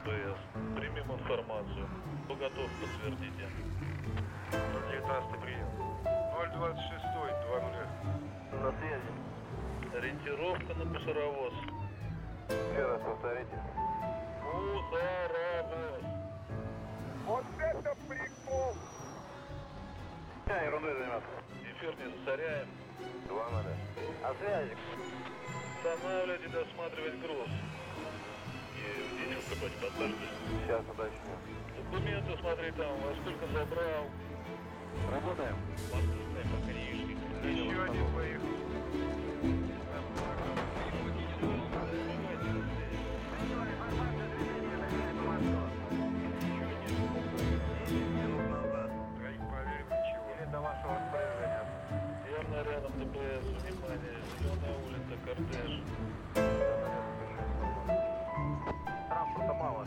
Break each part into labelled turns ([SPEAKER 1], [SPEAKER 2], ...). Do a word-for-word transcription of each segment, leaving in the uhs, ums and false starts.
[SPEAKER 1] ДПС. Примем информацию. Кто готов, подтвердите.
[SPEAKER 2] девятнадцатый прием. ноль двадцать шесть, два нуля.
[SPEAKER 1] На связи. Ориентировка на мусоровоз.
[SPEAKER 2] Еще раз повторите.
[SPEAKER 1] Мусоровоз.
[SPEAKER 2] Вот это прикол! Я ерундой заниматься.
[SPEAKER 1] Эфир не засоряем.
[SPEAKER 2] два нуля. На связи.
[SPEAKER 1] Устанавливать и досматривать груз. И птичку копать подтажешь.
[SPEAKER 2] Сейчас уточню.
[SPEAKER 1] Документы смотри там, во сколько забрал.
[SPEAKER 2] Работаем.
[SPEAKER 1] Воздушная покрышка.
[SPEAKER 2] Еще один поехал. Троих проверим, ничего. Или до вашего распоряжения.
[SPEAKER 1] Явно рядом ДПС. Внимание. Зеленая улица, кортеж.
[SPEAKER 2] Транспорта мало.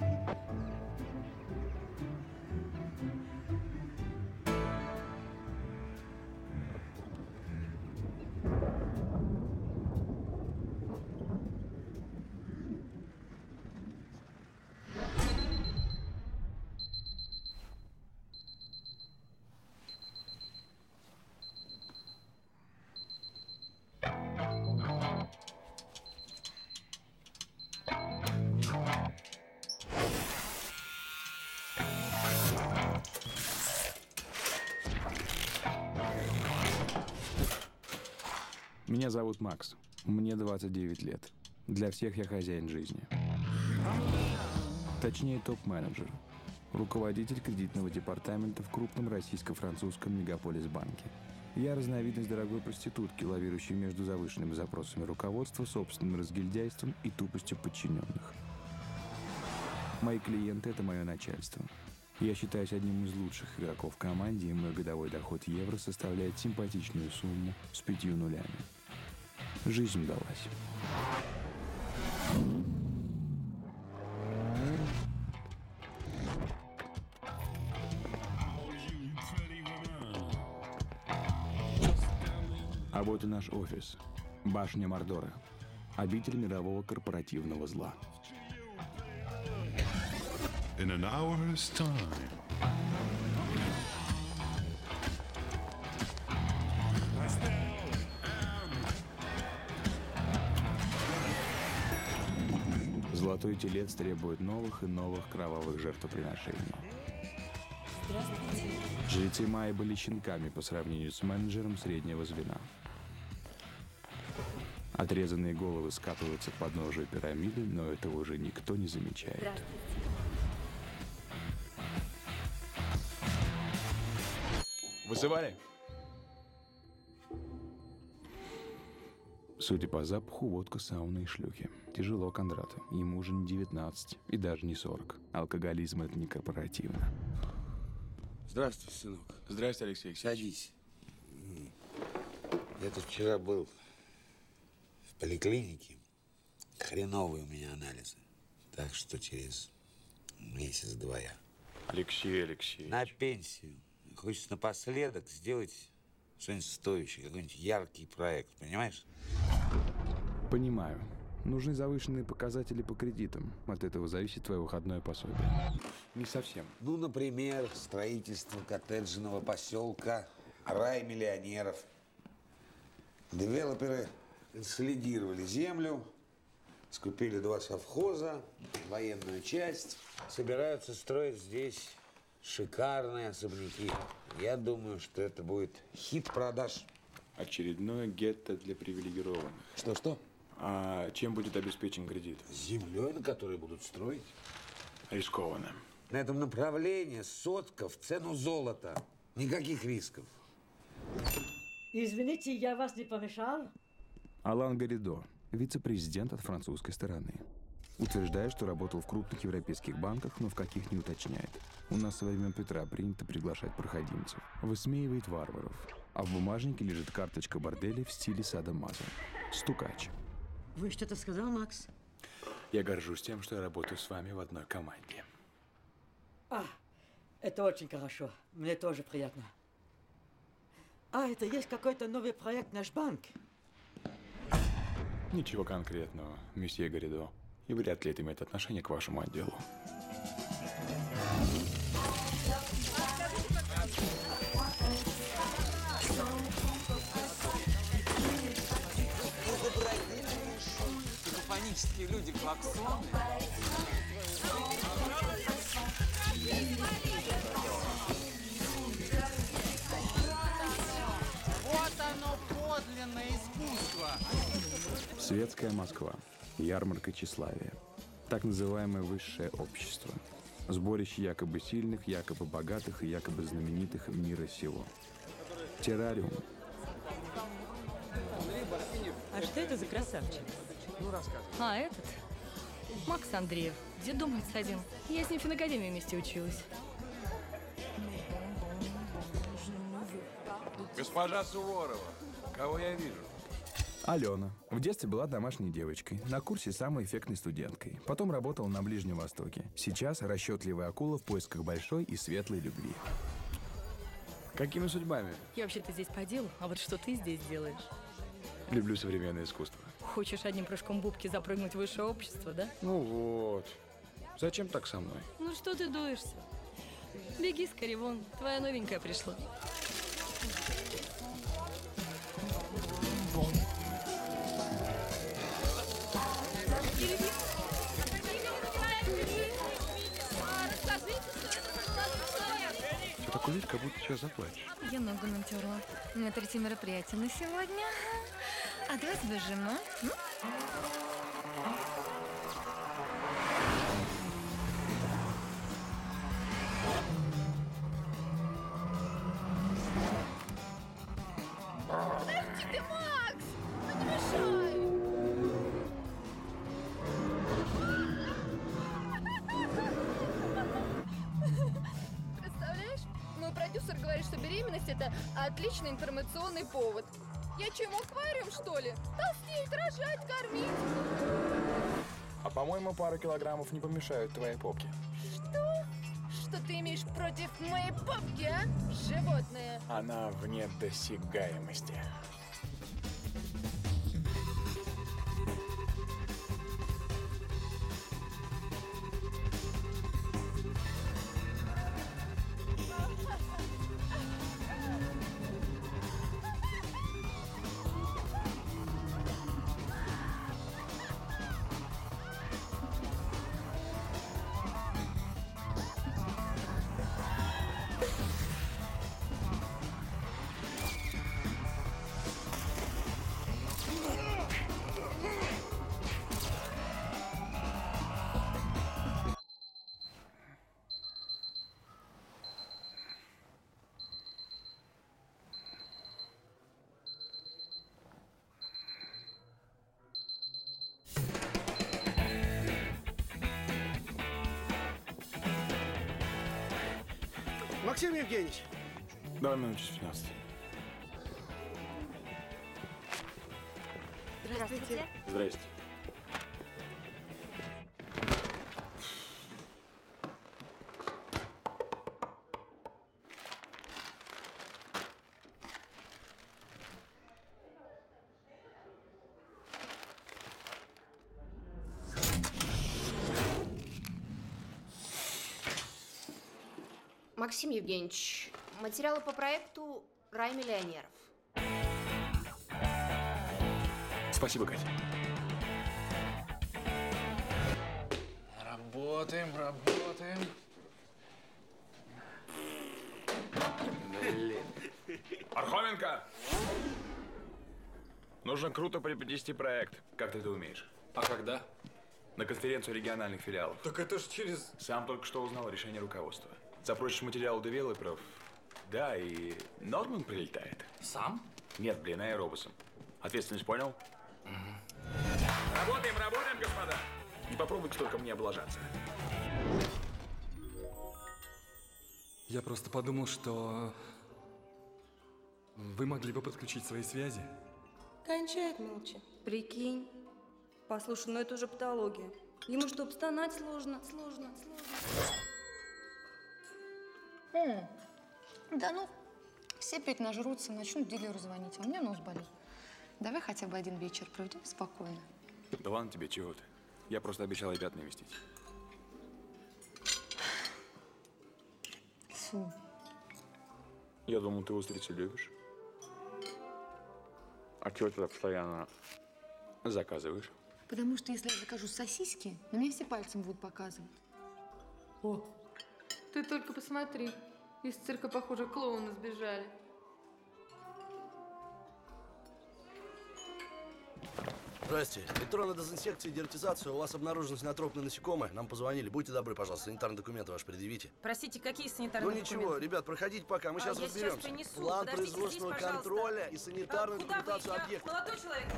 [SPEAKER 3] Меня зовут Макс. Мне двадцать девять лет. Для всех я хозяин жизни. Точнее, топ-менеджер. Руководитель кредитного департамента в крупном российско-французском мегаполис-банке. Я разновидность дорогой проститутки, лавирующей между завышенными запросами руководства, собственным разгильдяйством и тупостью подчиненных. Мои клиенты – это мое начальство. Я считаюсь одним из лучших игроков в команде, и мой годовой доход евро составляет симпатичную сумму с пятью нулями. Жизнь удалась. А вот и наш офис. Башня Мордора. Обитель мирового корпоративного зла.
[SPEAKER 4] In an hour's time.
[SPEAKER 3] Золотой телец требует новых и новых кровавых жертвоприношений.
[SPEAKER 5] Здравствуйте.
[SPEAKER 3] Жрецы Майя были щенками по сравнению с менеджером среднего звена. Отрезанные головы скатываются к подножию пирамиды, но этого уже никто не замечает.
[SPEAKER 5] Здравствуйте.
[SPEAKER 3] Вызывали? Судя по запаху, водка, сауна и шлюхи. Тяжело Кондрату. Ему уже не девятнадцать и даже не сорок. Алкоголизм — это не корпоративно.
[SPEAKER 6] Здравствуй, сынок.
[SPEAKER 3] Здрасте, Алексей Алексеевич.
[SPEAKER 6] Садись. Я тут вчера был в поликлинике. Хреновые у меня анализы. Так что через месяц-два я
[SPEAKER 3] Алексей Алексеевич.
[SPEAKER 6] на пенсию. Хочется напоследок сделать что-нибудь стоящее, какой-нибудь яркий проект, понимаешь?
[SPEAKER 3] Понимаю. Нужны завышенные показатели по кредитам. От этого зависит твое выходное пособие. Не совсем.
[SPEAKER 6] Ну, например, строительство коттеджного поселка, рай миллионеров. Девелоперы консолидировали землю, скупили два совхоза, военную часть. Собираются строить здесь шикарные особняки. Я думаю, что это будет хит продаж.
[SPEAKER 3] Очередное гетто для привилегированных.
[SPEAKER 6] Что-что?
[SPEAKER 3] А чем будет обеспечен кредит?
[SPEAKER 6] Землей, на которой будут строить.
[SPEAKER 3] Рискованно.
[SPEAKER 6] На этом направлении сотка в цену золота. Никаких рисков.
[SPEAKER 7] Извините, я вас не помешал?
[SPEAKER 3] Алан Гаридо, вице-президент от французской стороны. Утверждает, что работал в крупных европейских банках, но в каких не уточняет. У нас со времен Петра принято приглашать проходимцев. Высмеивает варваров. А в бумажнике лежит карточка борделя в стиле садо-мазо. Стукач.
[SPEAKER 7] Вы что-то сказал, Макс?
[SPEAKER 3] Я горжусь тем, что я работаю с вами в одной команде.
[SPEAKER 7] А, это очень хорошо. Мне тоже приятно. А, это есть какой-то новый проект наш банк?
[SPEAKER 3] Ничего конкретного, месье Гаридо. И вряд ли это имеет отношение к вашему отделу.
[SPEAKER 5] Симфонические люди, клаксоны. Вот оно, подлинное искусство.
[SPEAKER 3] Светская Москва. Ярмарка тщеславия. Так называемое высшее общество. Сборище якобы сильных, якобы богатых и якобы знаменитых мира сего. Террариум.
[SPEAKER 8] А что это за красавчик? А, этот? Макс Андреев. Где думать садим? Я с ним в финакадемии вместе училась.
[SPEAKER 9] Госпожа Суворова, кого я вижу?
[SPEAKER 3] Алена. В детстве была домашней девочкой, на курсе самой эффектной студенткой. Потом работала на Ближнем Востоке. Сейчас расчетливая акула в поисках большой и светлой любви.
[SPEAKER 9] Какими судьбами?
[SPEAKER 8] Я вообще-то здесь по делу, а вот что ты здесь делаешь?
[SPEAKER 9] Люблю современное искусство.
[SPEAKER 8] Хочешь одним прыжком бубки запрыгнуть в высшее общество, да?
[SPEAKER 9] Ну вот. Зачем так со мной?
[SPEAKER 8] Ну что ты дуешься? Беги скорее вон, твоя новенькая пришла.
[SPEAKER 9] Ты такой вид, как будто сейчас заплачешь.
[SPEAKER 10] Я ногу натерла. У меня третье мероприятие на сегодня. А давай сбежим, а? М?
[SPEAKER 11] Подожди ты, Макс! Ну не мешай! Представляешь? Мой продюсер говорит, что беременность – это отличный информационный повод. Я чем, аквариум, что ли? Толстеть, рожать, кормить.
[SPEAKER 9] А по-моему, пара килограммов не помешают твоей попке.
[SPEAKER 11] Что? Что ты имеешь против моей попки, а? Животное.
[SPEAKER 9] Она вне досягаемости.
[SPEAKER 12] Максим Евгеньевич.
[SPEAKER 9] Давай минут через пятнадцать.
[SPEAKER 10] Здравствуйте.
[SPEAKER 9] Здрасте.
[SPEAKER 13] Максим Евгеньевич, материалы по проекту «Рай миллионеров».
[SPEAKER 9] Спасибо, Катя.
[SPEAKER 5] Работаем, работаем.
[SPEAKER 9] Блин. Пархоменко! Нужно круто преподнести проект, как ты это умеешь.
[SPEAKER 5] А когда?
[SPEAKER 9] На конференцию региональных филиалов.
[SPEAKER 5] Так это ж через...
[SPEAKER 9] Сам только что узнал решение руководства. Запросишь материал у девелоперов. Да, и Норман прилетает.
[SPEAKER 5] Сам?
[SPEAKER 9] Нет, блин, аэробусом. Ответственность понял? Угу. Работаем, работаем, господа! Не попробуйте только мне облажаться.
[SPEAKER 14] Я просто подумал, что вы могли бы подключить свои связи.
[SPEAKER 15] Кончает молча. Прикинь. Послушай, ну это уже патология. Ему что, обстонать сложно, сложно, сложно.
[SPEAKER 16] М. Да ну, все пять нажрутся, начнут дилеру звонить, а у меня нос болит. Давай хотя бы один вечер проведем спокойно.
[SPEAKER 9] Да ладно тебе, чего ты? Я просто обещал ребят навестить.
[SPEAKER 16] Фу.
[SPEAKER 9] Я думал, ты устрицы любишь. А чего ты постоянно заказываешь?
[SPEAKER 16] Потому что если я закажу сосиски, на меня все пальцем будут показывать.
[SPEAKER 15] О, ты только посмотри. Из цирка, похоже, клоуны сбежали.
[SPEAKER 12] Здрасте. Электронная дезинсекция и дератизация. У вас обнаружилось неотропные насекомые. Нам позвонили. Будьте добры, пожалуйста, санитарные документы ваши предъявите.
[SPEAKER 17] Простите, какие санитарные
[SPEAKER 12] Ну
[SPEAKER 17] документы?
[SPEAKER 12] ничего, ребят, проходите пока, мы
[SPEAKER 17] А,
[SPEAKER 12] сейчас
[SPEAKER 17] я
[SPEAKER 12] разберемся.
[SPEAKER 17] сейчас принесу.
[SPEAKER 12] План
[SPEAKER 17] Подождите
[SPEAKER 12] производственного
[SPEAKER 17] здесь, пожалуйста.
[SPEAKER 12] контроля и санитарную
[SPEAKER 17] А, куда вы?
[SPEAKER 12] документацию
[SPEAKER 17] Я-
[SPEAKER 12] объекта.
[SPEAKER 17] Молодой человек.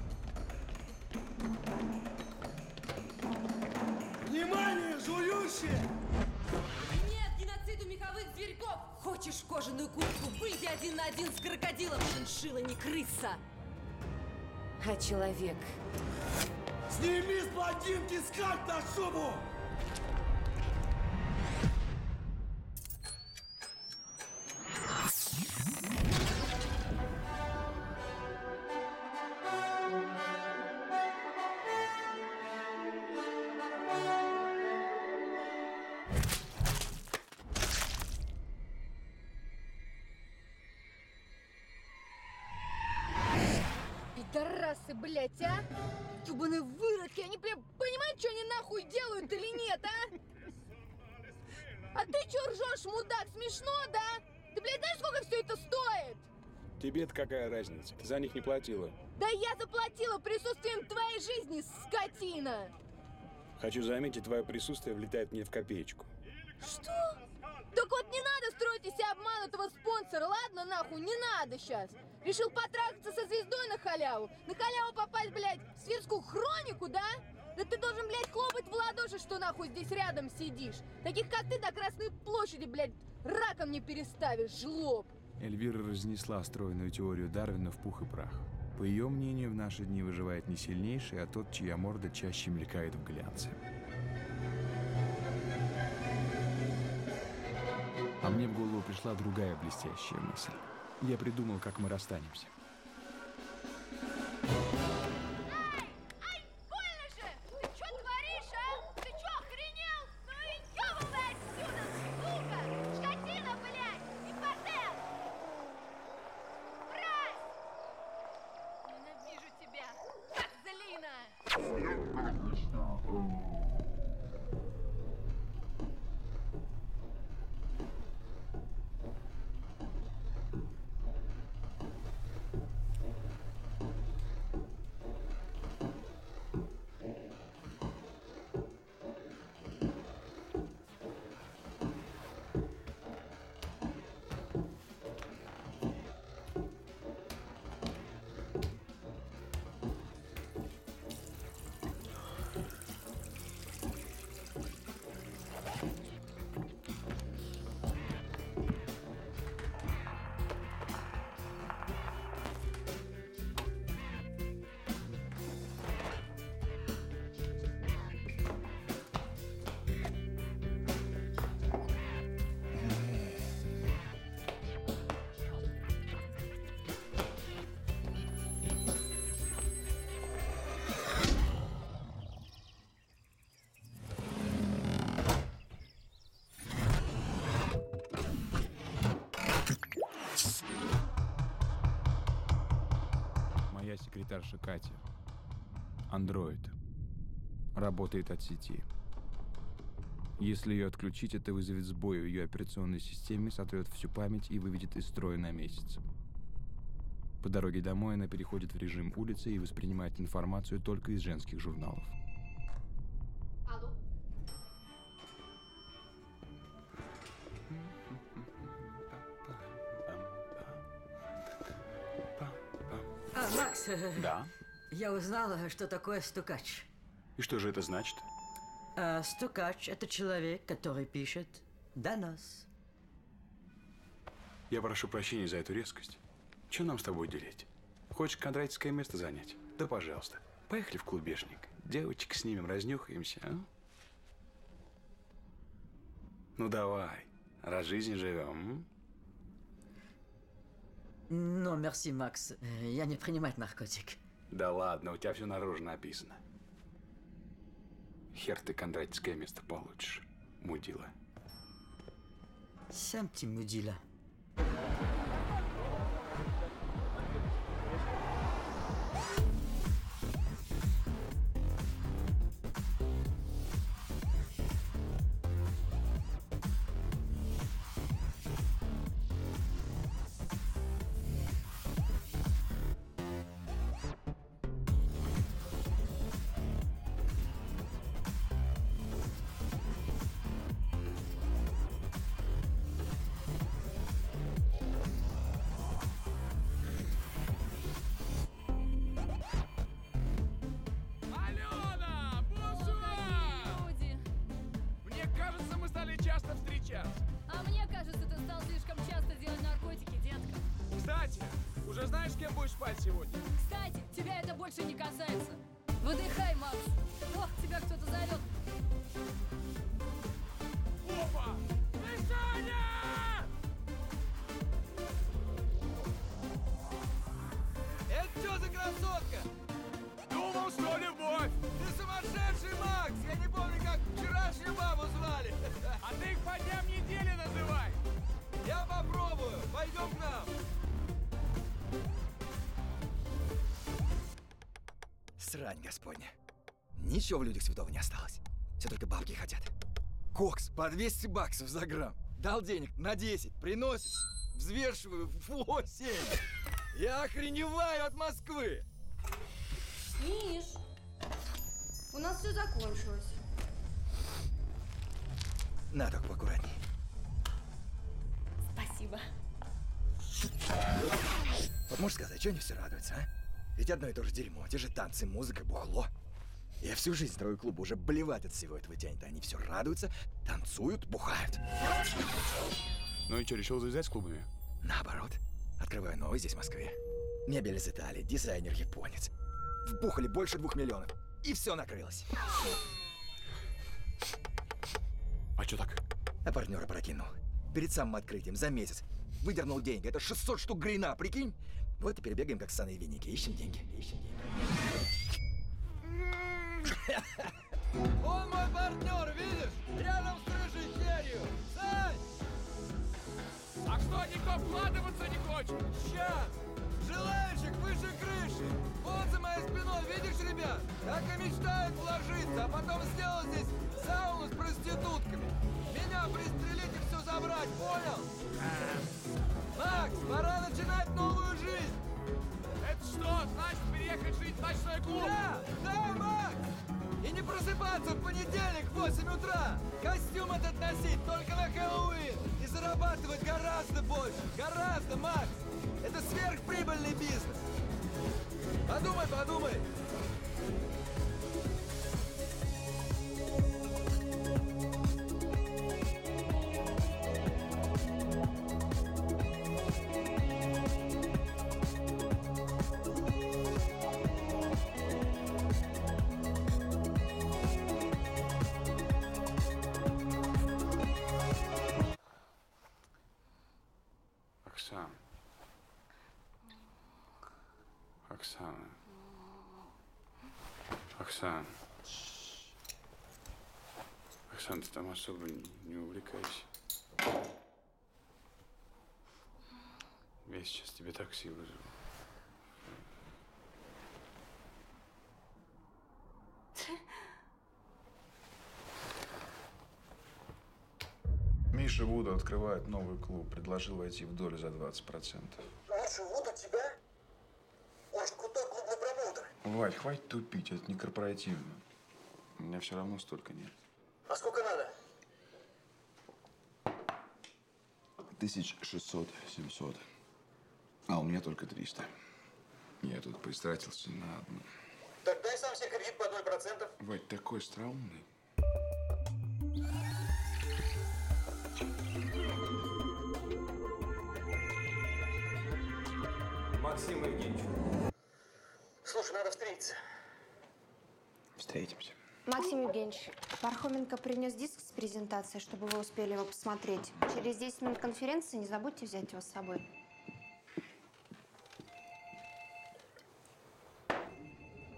[SPEAKER 12] Внимание, жующие!
[SPEAKER 18] Нет геноциду меховых зверьков! Хочешь кожаную куртку? Выйди один на один с крокодилом! Шиншилла не крыса, а человек.
[SPEAKER 12] Сними с блондинки скальп на шубу!
[SPEAKER 11] Пидорасы, блядь, а! Ёбаные выродки, они, блядь, понимают, что они нахуй делают или нет, а? А ты чё ржёшь, мудак, смешно, да? Ты, блядь, знаешь, сколько все это стоит?
[SPEAKER 9] Тебе-то какая разница? Ты за них не платила.
[SPEAKER 11] Да я заплатила присутствием твоей жизни, скотина!
[SPEAKER 9] Хочу заметить, твое присутствие влетает мне в копеечку.
[SPEAKER 11] Что? Так вот не надо строить из себя обманутого спонсора, ладно, нахуй, не надо сейчас. Решил потрахаться со звездой на халяву? На халяву попасть, блядь, в свирскую хронику, да? Да ты должен, блядь, хлопать в ладоши, что нахуй здесь рядом сидишь. Таких, как ты, до Красной площади, блядь, раком не переставишь, жлоб.
[SPEAKER 3] Эльвира разнесла стройную теорию Дарвина в пух и прах. По ее мнению, в наши дни выживает не сильнейший, а тот, чья морда чаще мелькает в глянце. А мне в голову пришла другая блестящая мысль. Я придумал, как мы расстанемся.
[SPEAKER 11] Больно же! Ты чё творишь, а? Ты чё, охренел? Ну и ёбывай отсюда, сука! Скотина, блядь! Импотент! Мразь! Ненавижу тебя! Козлина!
[SPEAKER 3] Моя секретарша Катя. Андроид. Работает от сети. Если ее отключить, это вызовет сбой в ее операционной системе, сотрет всю память и выведет из строя на месяц. По дороге домой она переходит в режим улицы и воспринимает информацию только из женских журналов.
[SPEAKER 13] Алло?
[SPEAKER 7] А, Макс,
[SPEAKER 9] Да?
[SPEAKER 7] я узнала, что такое стукач.
[SPEAKER 9] И что же это значит?
[SPEAKER 7] А стукач – это человек, который пишет донос.
[SPEAKER 9] Я прошу прощения за эту резкость. Что нам с тобой делить? Хочешь кондратьевское место занять? Да пожалуйста. Поехали в клубешник. Девочек снимем, разнюхаемся, а? Ну давай. Раз жизнь живем.
[SPEAKER 7] Но, мерси, Макс, я не принимаю наркотик.
[SPEAKER 9] Да ладно, у тебя все наружу написано. Хер ты кондратьевское место получишь, мудила.
[SPEAKER 7] Сам ты мудила.
[SPEAKER 5] Алена! Бонжур! Мне кажется, мы стали часто встречаться.
[SPEAKER 18] А мне кажется, ты стал слишком часто делать наркотики, детка.
[SPEAKER 5] Кстати, уже знаешь, с кем будешь спать сегодня?
[SPEAKER 18] Кстати, тебя это больше не касается. Выдыхай, Макс. Ох, тебя кто-то зовет.
[SPEAKER 5] Опа! Мишаня!
[SPEAKER 17] Это что за красотка?
[SPEAKER 5] Думал, что любовь.
[SPEAKER 17] Ты сумасшедший, Макс! Я не помню, как вчерашнюю бабу звали.
[SPEAKER 5] А ты их по дням недели называй.
[SPEAKER 17] Я попробую. Пойдем к нам.
[SPEAKER 19] Срань господня. Ничего в людях святого не осталось. Все только бабки хотят. Кокс по двести баксов за грамм. Дал денег на десять, приносит. Взвешиваю восемь. Я охреневаю от Москвы.
[SPEAKER 15] Миш, у нас все закончилось.
[SPEAKER 19] На, только поаккуратней.
[SPEAKER 18] Спасибо.
[SPEAKER 19] Вот можешь сказать, что они все радуются, а? Ведь одно и то же дерьмо, те же танцы, музыка, бухло. Я всю жизнь строю клуб, уже блевать от всего этого тянет. Они все радуются, танцуют, бухают.
[SPEAKER 9] Ну и что, решил завязать с клубами?
[SPEAKER 19] Наоборот. Открываю новый здесь, в Москве. Мебель из Италии, дизайнер японец. Вбухали больше двух миллионов. И все накрылось.
[SPEAKER 9] А что так?
[SPEAKER 19] А партнера прокинул. Перед самым открытием, за месяц. Выдернул деньги. Это шестьсот штук грина, прикинь? Вот теперь бегаем, как ссаные винники. Ищем деньги, ищем деньги.
[SPEAKER 17] Он мой партнер, видишь? Рядом с рыжей херью. Сань!
[SPEAKER 5] А что, никто вкладываться не хочет?
[SPEAKER 17] Сейчас! Желающих выше крыши! Вот за моей спиной, видишь, ребят? Так и мечтают вложиться, а потом сделать здесь сауну с проститутками. Меня пристрелить и все забрать, понял? Макс, пора начинать новую жизнь!
[SPEAKER 5] Это что, значит переехать жить в ночной клуб?
[SPEAKER 17] Да, да, Макс! И не просыпаться в понедельник в восемь утра! Костюм этот носить только на Хэллоуин! И зарабатывать гораздо больше! Гораздо, Макс! Это сверхприбыльный бизнес! Подумай, подумай!
[SPEAKER 9] Оксана. Оксана. Оксана. Оксана, ты там особо не, не увлекайся. Я сейчас тебе такси вызову.
[SPEAKER 3] Миша Вуда открывает новый клуб. Предложил войти в долю за двадцать процентов.
[SPEAKER 20] Миша Вуда тебя? Очень крутой клубный промоутер.
[SPEAKER 3] Вать, хватит тупить, это не корпоративно. У меня все равно столько нет.
[SPEAKER 20] А сколько надо?
[SPEAKER 3] Тысяч шестьсот, семьсот. А у меня только триста. Я тут поистратился на одну.
[SPEAKER 20] Так дай сам себе кредит по ноль процентов.
[SPEAKER 3] Вать, такой остроумный.
[SPEAKER 20] Максим Евгеньевич. Слушай, надо встретиться.
[SPEAKER 3] Встретимся.
[SPEAKER 13] Максим Евгеньевич, Пархоменко принес диск с презентацией, чтобы вы успели его посмотреть. Через десять минут конференции не забудьте взять его с собой.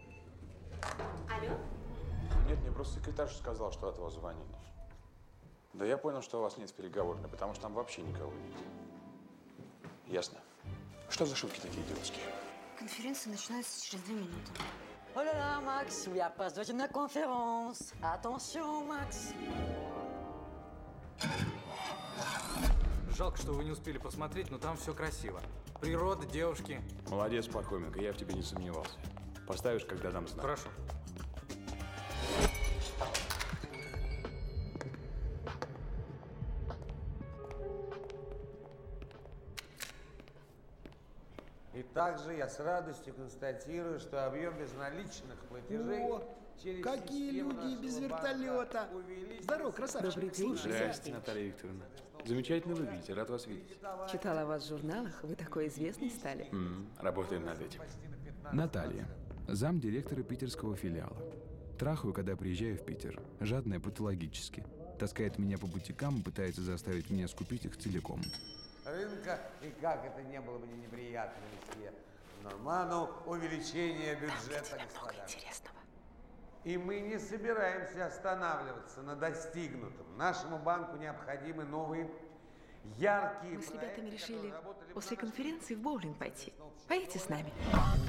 [SPEAKER 9] Нет, мне просто секретарша сказал, что от вас звонили. Да я понял, что у вас нет в переговорной, потому что там вообще никого нет. Ясно. Что за шутки такие идиотские?
[SPEAKER 13] Конференция начинается через две минуты.
[SPEAKER 7] Oh là là, Max, вы опаздываете на конференц. Attention, Max.
[SPEAKER 21] Жалко, что вы не успели посмотреть, но там все красиво. Природа, девушки.
[SPEAKER 9] Молодец, Пархоменко, я в тебе не сомневался. Поставишь, когда дам знак.
[SPEAKER 21] Хорошо.
[SPEAKER 6] И также я с радостью констатирую, что объем безналичных платежей
[SPEAKER 22] О,
[SPEAKER 6] через
[SPEAKER 22] какие
[SPEAKER 6] систему
[SPEAKER 22] люди без
[SPEAKER 6] нашего
[SPEAKER 22] вертолета.
[SPEAKER 6] банка увеличились.
[SPEAKER 22] Здорово, красавчик.
[SPEAKER 23] Добрый день.
[SPEAKER 9] Здрасте, Наталья Викторовна. Замечательно выглядите, рад вас видеть.
[SPEAKER 23] Читала о вас в журналах, вы такой известный стали.
[SPEAKER 9] М, работаем над этим.
[SPEAKER 3] Наталья, замдиректора питерского филиала. Трахаю, когда приезжаю в Питер. Жадная патологически. Таскает меня по бутикам и пытается заставить меня скупить их целиком.
[SPEAKER 6] Рынка, и как это не было бы неприятно вести в норману увеличение бюджета, господа. И мы не собираемся останавливаться на достигнутом. Нашему банку необходимы новые, яркие
[SPEAKER 23] Мы с
[SPEAKER 6] проекты,
[SPEAKER 23] ребятами решили
[SPEAKER 6] которые работали бы
[SPEAKER 23] после
[SPEAKER 6] на
[SPEAKER 23] конференции в боулинг пойти. Поедете с нами?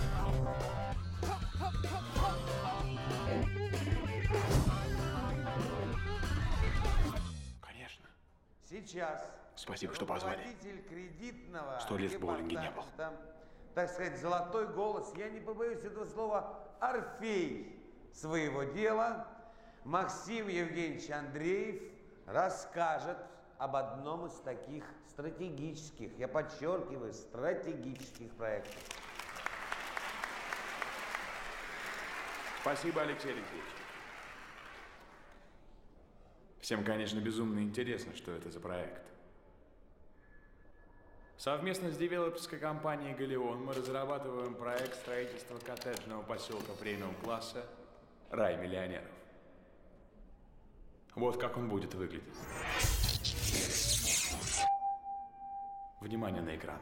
[SPEAKER 9] Конечно.
[SPEAKER 6] Сейчас
[SPEAKER 9] Спасибо, что позвали.
[SPEAKER 6] руководитель кредитного
[SPEAKER 9] Сто лет в боулинге не был.
[SPEAKER 6] департамента, так сказать, золотой голос, я не побоюсь этого слова, Орфей своего дела, Максим Евгеньевич Андреев расскажет об одном из таких стратегических, я подчеркиваю, стратегических проектов.
[SPEAKER 9] Спасибо, Алексей Алексеевич. Всем, конечно, безумно интересно, что это за проект. Совместно с девелоперской компанией «Галеон» мы разрабатываем проект строительства коттеджного поселка премиум-класса «Рай миллионеров». Вот как он будет выглядеть. Внимание на экран.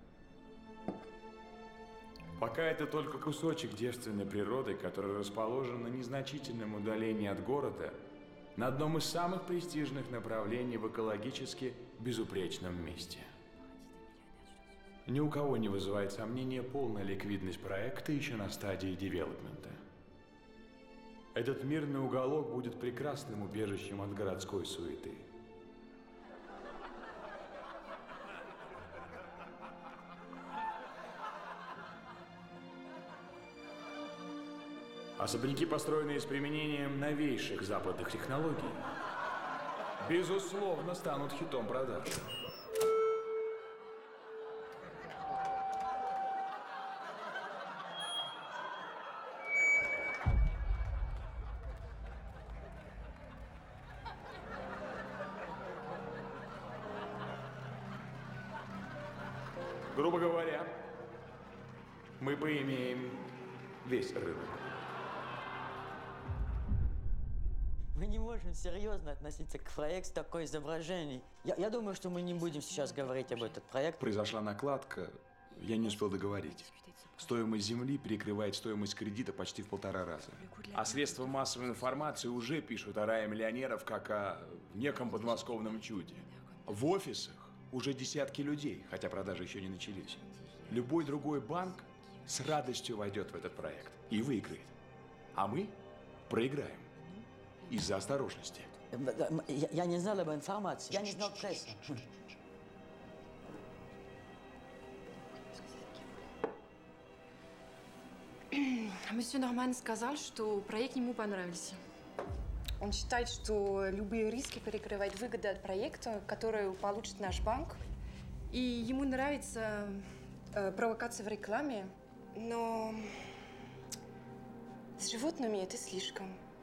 [SPEAKER 9] Пока это только кусочек девственной природы, который расположен на незначительном удалении от города, на одном из самых престижных направлений в экологически безупречном месте. Ни у кого не вызывает сомнения полная ликвидность проекта еще на стадии девелопмента. Этот мирный уголок будет прекрасным убежищем от городской суеты. Особняки, построенные с применением новейших западных технологий, безусловно, станут хитом продаж. Грубо говоря, мы поимеем весь рынок.
[SPEAKER 7] Мы не можем серьезно относиться к проекту такой изображений. Я, я думаю, что мы не будем сейчас говорить об этом проекте.
[SPEAKER 9] Произошла накладка, я не успел договорить. Стоимость земли перекрывает стоимость кредита почти в полтора раза. А средства массовой информации уже пишут о рае миллионеров как о неком подмосковном чуде. В офисах уже десятки людей, хотя продажи еще не начались. Любой другой банк с радостью войдет в этот проект и выиграет. А мы проиграем из-за осторожности.
[SPEAKER 7] Я, я не знал об информации, я не знал прессы.
[SPEAKER 15] Месье Норман сказал, что проект ему понравился. Он считает, что любые риски перекрывают выгоды от проекта, который получит наш банк. И ему нравится э, провокация в рекламе, но с животными это слишком.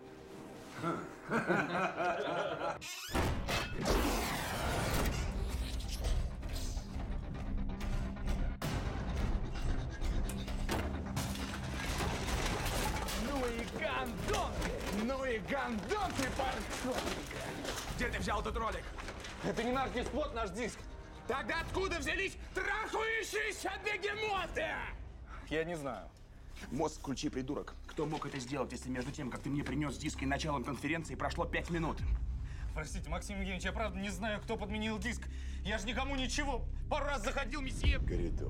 [SPEAKER 5] Ну и гандон! Ну и гандон ты, Пархоменко! Где ты взял этот ролик?
[SPEAKER 17] Это не наш диск, наш диск.
[SPEAKER 5] Тогда откуда взялись трахающиеся бегемоты?
[SPEAKER 17] Я не знаю.
[SPEAKER 24] Мозг включи, придурок. Кто мог это сделать, если между тем, как ты мне принес диск и началом конференции, прошло пять минут?
[SPEAKER 1] Простите, Максим Евгеньевич, я правда не знаю, кто подменил диск. Я же никому ничего. Пару раз заходил, месье.
[SPEAKER 9] Горито.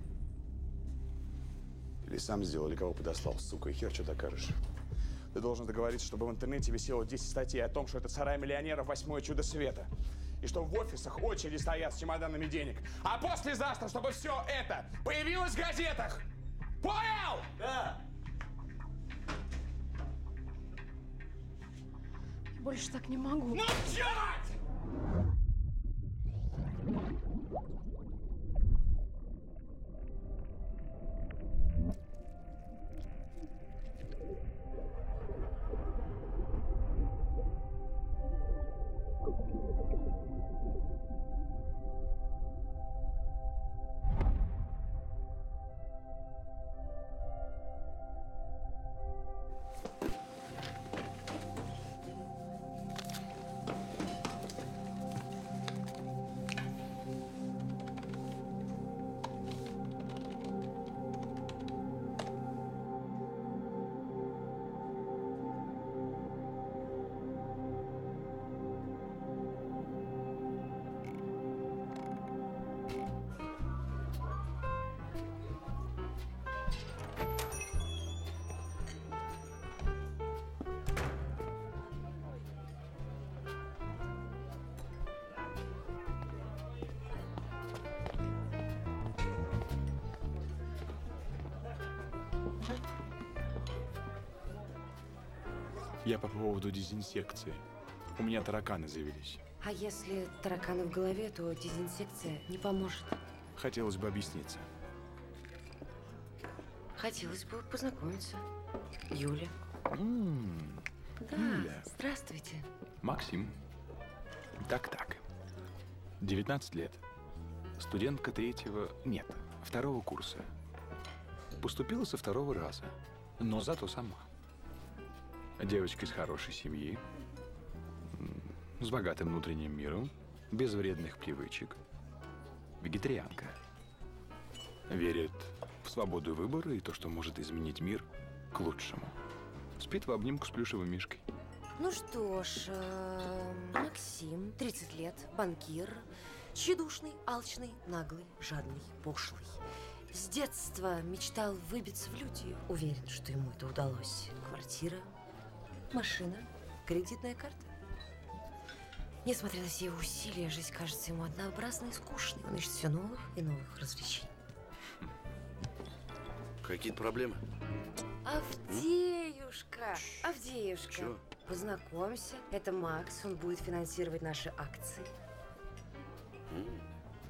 [SPEAKER 9] Или сам сделал, или кого подослал, сука, и хер что докажешь. Ты должен договориться, чтобы в интернете висело десять статей о том, что это сарай миллионеров восьмое чудо света. И что в офисах очереди стоят с чемоданами денег. А послезавтра, чтобы все это появилось в газетах. Понял?
[SPEAKER 1] Да.
[SPEAKER 15] Больше так не могу.
[SPEAKER 1] Молчать!
[SPEAKER 9] Я по поводу дезинсекции. У меня тараканы завелись.
[SPEAKER 18] А если тараканы в голове, то дезинсекция не поможет.
[SPEAKER 9] Хотелось бы объясниться.
[SPEAKER 18] Хотелось бы познакомиться. Юля.
[SPEAKER 9] М-м,
[SPEAKER 18] Да,
[SPEAKER 9] Юля.
[SPEAKER 18] здравствуйте.
[SPEAKER 9] Максим. Так-так. девятнадцать лет. Студентка третьего... Нет, второго курса. Поступила со второго раза, но зато сама. Девочка из хорошей семьи, м, с богатым внутренним миром, без вредных привычек. Вегетарианка. Верит в свободу выбора и то, что может изменить мир к лучшему. Спит в обнимку с плюшевым мишкой.
[SPEAKER 18] Ну что ж, э, Максим, тридцать лет, банкир, тщедушный, алчный, наглый, жадный, пошлый. С детства мечтал выбиться в люди. Уверен, что ему это удалось. Квартира, машина, кредитная карта. Несмотря на все его усилия, жизнь кажется ему однообразной и скучной. Он ищет все новых и новых развлечений.
[SPEAKER 12] Какие-то проблемы?
[SPEAKER 18] Авдеюшка! Авдеюшка!
[SPEAKER 12] Чё?
[SPEAKER 18] Познакомься, это Макс, он будет финансировать наши акции.
[SPEAKER 12] М.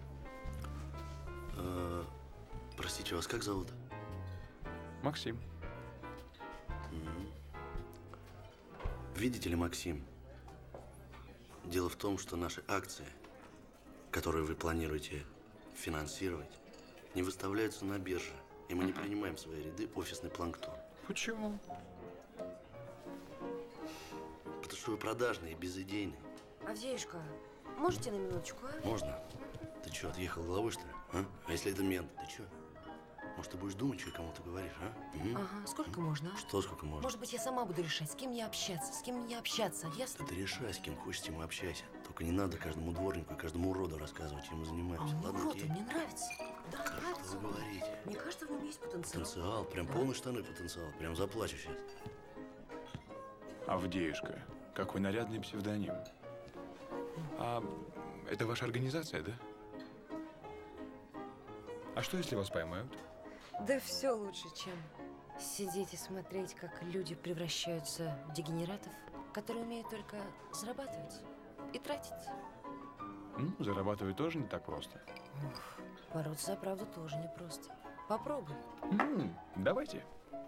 [SPEAKER 12] А, простите, вас как зовут?
[SPEAKER 9] Максим.
[SPEAKER 12] М. Видите ли, Максим, дело в том, что наши акции, которые вы планируете финансировать, не выставляются на бирже, и мы не принимаем в свои ряды офисный планктон.
[SPEAKER 9] Почему?
[SPEAKER 12] Потому что вы продажный и безыдейный.
[SPEAKER 18] Авдеюшка, можете на минуточку, а?
[SPEAKER 12] Можно? Ты что, отъехал головой, что ли? А? А если это мент, ты что? Может, ты будешь думать, что и кому ты говоришь, а? М?
[SPEAKER 18] Ага, сколько можно? а?
[SPEAKER 12] Что сколько можно?
[SPEAKER 18] Может быть, я сама буду решать, с кем мне общаться, с кем не общаться, ясно?
[SPEAKER 12] Да ты решай, с кем хочешь, с тем и общайся. Только не надо каждому дворнику и каждому уроду рассказывать, чем мы занимаемся.
[SPEAKER 18] А он не
[SPEAKER 12] Ладно,
[SPEAKER 18] урод,
[SPEAKER 12] окей?
[SPEAKER 18] он мне нравится. Да, нравится.
[SPEAKER 12] Что вы
[SPEAKER 18] он.
[SPEAKER 12] говорите?
[SPEAKER 18] Мне кажется, в нем есть потенциал.
[SPEAKER 12] Потенциал, прям
[SPEAKER 18] Да.
[SPEAKER 12] полные штаны потенциал. Прям заплачу сейчас.
[SPEAKER 9] Авдеюшка. Какой нарядный псевдоним. А это ваша организация, да? А что, если вас поймают?
[SPEAKER 18] Да все лучше, чем сидеть и смотреть, как люди превращаются в дегенератов, которые умеют только зарабатывать и тратить.
[SPEAKER 9] Ну, зарабатывать тоже не так просто.
[SPEAKER 18] Ух, бороться за правду тоже непросто. Попробуй.
[SPEAKER 9] М, давайте.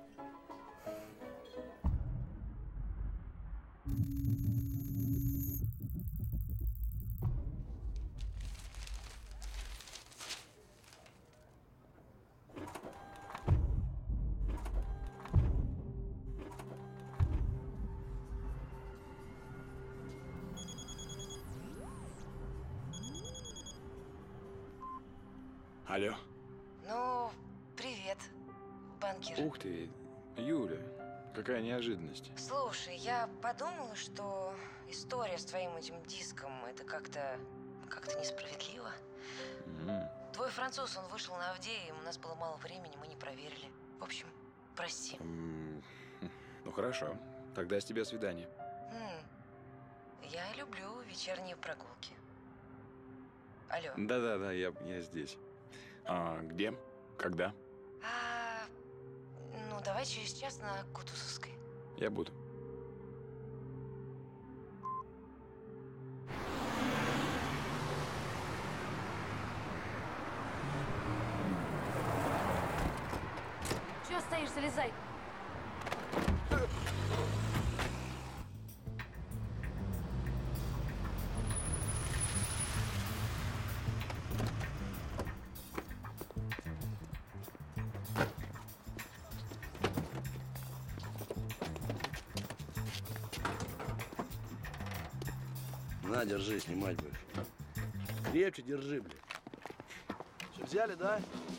[SPEAKER 9] Алло.
[SPEAKER 18] Ну, привет, банкир.
[SPEAKER 9] Ух ты, Юля. Какая неожиданность.
[SPEAKER 18] Слушай, я подумала, что история с твоим этим диском, это как-то... как-то несправедливо.
[SPEAKER 9] М.
[SPEAKER 18] Твой француз, он вышел на Авдея, у нас было мало времени, мы не проверили. В общем, прости.
[SPEAKER 9] М, Ну хорошо, тогда с тебя свидание.
[SPEAKER 18] М, Я люблю вечерние прогулки. Алло.
[SPEAKER 9] Да-да-да, я, я здесь. А где? Когда?
[SPEAKER 18] А, ну, давай через час на Кутузовской.
[SPEAKER 9] Я буду.
[SPEAKER 18] Чего стоишь, залезай.
[SPEAKER 12] На, держи, снимать будешь. Крепче держи, блядь. Все взяли, да?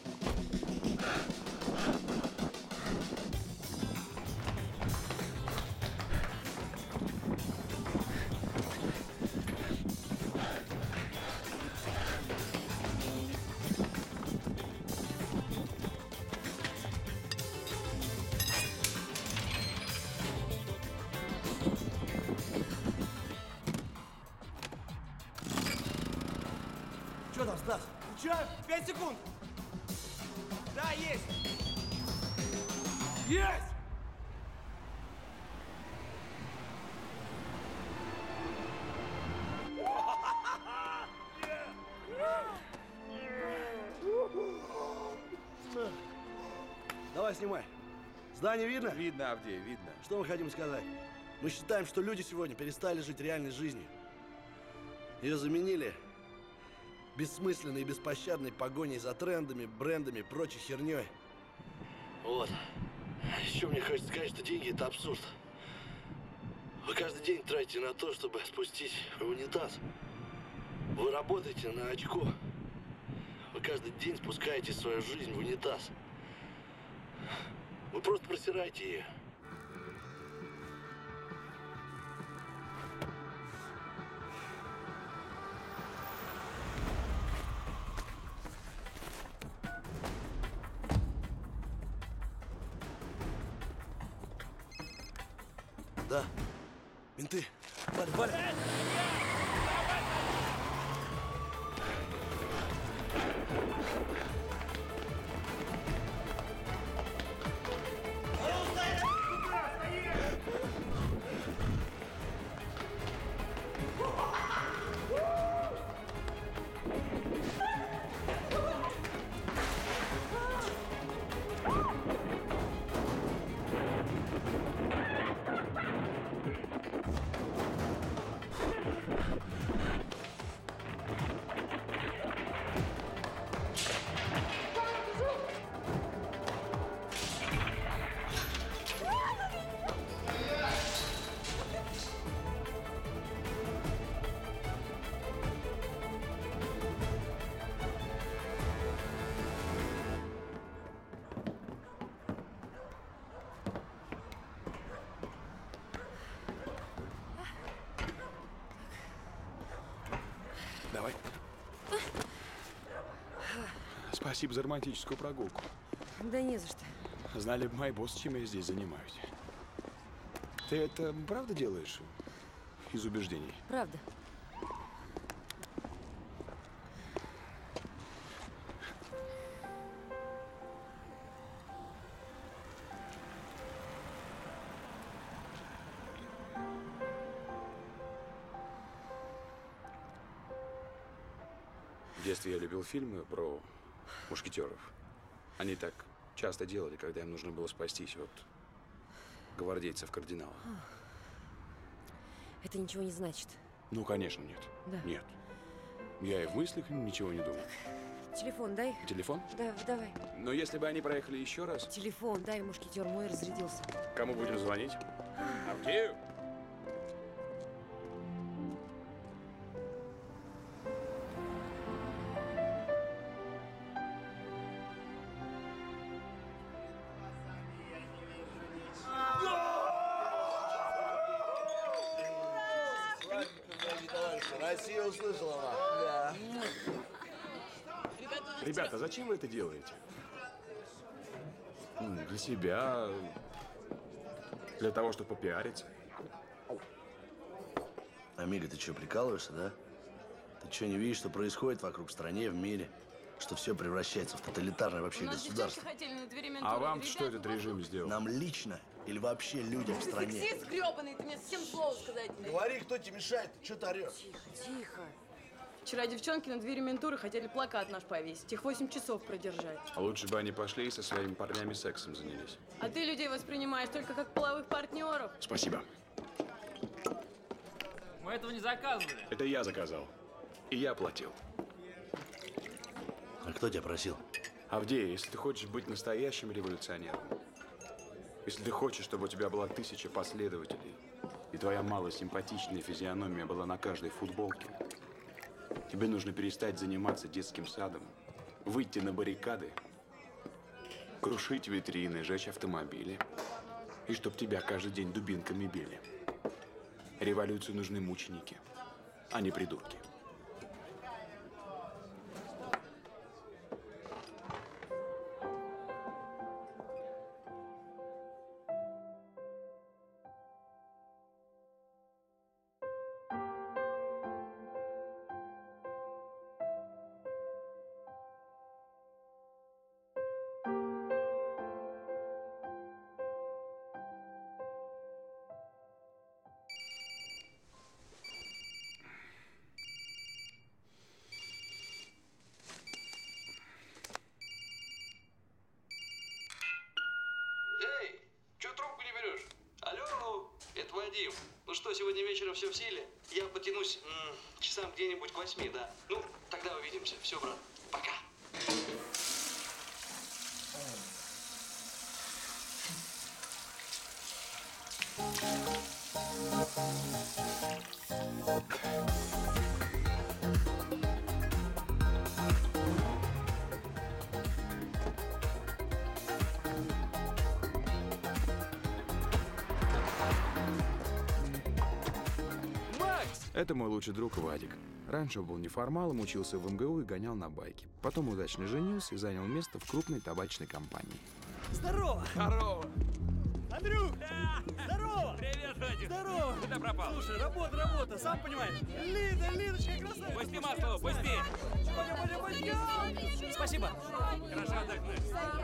[SPEAKER 5] Что там, Стас? Включаю. Пять секунд. Да, есть. Есть!
[SPEAKER 12] Давай, снимай. Здание видно?
[SPEAKER 9] Видно, Авдей, видно.
[SPEAKER 12] Что мы хотим сказать? Мы считаем, что люди сегодня перестали жить реальной жизнью. Ее заменили бессмысленной и беспощадной погоней за трендами, брендами и прочей херней. Вот. Еще мне хочется сказать, что деньги – это абсурд. Вы каждый день тратите на то, чтобы спустить в унитаз. Вы работаете на очко. Вы каждый день спускаете свою жизнь в унитаз. Вы просто просираете ее. Да. Менты. Валя, Валя.
[SPEAKER 9] Давай. Спасибо за романтическую прогулку.
[SPEAKER 18] Да не за что.
[SPEAKER 9] Знали бы мои боссы, чем я здесь занимаюсь. Ты это правда делаешь? Из убеждений?
[SPEAKER 18] Правда.
[SPEAKER 9] В детстве я любил фильмы про мушкетеров. Они так часто делали, когда им нужно было спастись от гвардейцев кардинала.
[SPEAKER 18] Это ничего не значит.
[SPEAKER 9] Ну, конечно, нет.
[SPEAKER 18] Да.
[SPEAKER 9] Нет. Я и в мыслях ничего не думал.
[SPEAKER 18] Телефон дай.
[SPEAKER 9] Телефон?
[SPEAKER 18] Да, давай.
[SPEAKER 9] Но если бы они проехали еще раз...
[SPEAKER 18] Телефон дай, мушкетер мой разрядился.
[SPEAKER 9] Кому будем звонить? Авдею?
[SPEAKER 5] Гол!
[SPEAKER 12] Россия услышала вас. Да.
[SPEAKER 9] Ребята, зачем вы это делаете? М, Для себя, для того, чтобы попиариться.
[SPEAKER 12] Амиго, ты что, прикалываешься, да? Ты что, не видишь, что происходит вокруг в стране, в мире? Что все превращается в тоталитарное вообще государство?
[SPEAKER 15] хотели на двери
[SPEAKER 9] А вам что этот режим сделал?
[SPEAKER 12] Нам лично или вообще людям в стране?
[SPEAKER 11] Сексист гребаный, ты мне совсем слова сказать не даешь.
[SPEAKER 12] Говори, кто тебе мешает, что ты орешь?
[SPEAKER 18] Тихо, тихо.
[SPEAKER 15] Вчера девчонки на двери ментуры хотели плакат наш повесить. Их восемь часов продержать.
[SPEAKER 9] А лучше бы они пошли и со своими парнями сексом занялись.
[SPEAKER 15] А ты людей воспринимаешь только как половых партнеров.
[SPEAKER 9] Спасибо.
[SPEAKER 21] Мы этого не заказывали.
[SPEAKER 9] Это я заказал. И я оплатил.
[SPEAKER 12] А кто тебя просил?
[SPEAKER 9] Авдей, если ты хочешь быть настоящим революционером, если ты хочешь, чтобы у тебя была тысяча последователей, и твоя малосимпатичная физиономия была на каждой футболке, тебе нужно перестать заниматься детским садом, выйти на баррикады, крушить витрины, жечь автомобили, и чтоб тебя каждый день дубинками били. Революции нужны мученики, а не придурки.
[SPEAKER 2] Эй, чё трубку не берешь? Алло, это Вадим. Ну что, сегодня вечером все в силе? Я потянусь м, часам где-нибудь к восьми, да? Ну, тогда увидимся. Все, брат, пока.
[SPEAKER 3] Это мой лучший друг Вадик. Раньше он был неформалом, учился в эм гэ у и гонял на байке. Потом удачно женился и занял место в крупной табачной компании.
[SPEAKER 4] Здорово!
[SPEAKER 21] Здорово!
[SPEAKER 4] Андрюх! Здорово!
[SPEAKER 21] Привет, Вадик!
[SPEAKER 4] Здорово!
[SPEAKER 21] Куда пропал?
[SPEAKER 4] Слушай, работа, работа, сам понимаешь. Лида, Лидочка, красавица!
[SPEAKER 21] Пусти масло, пусти!
[SPEAKER 4] Пойдем, пойдем, пойдем! Спасибо!
[SPEAKER 21] Хорошо отдохнуть.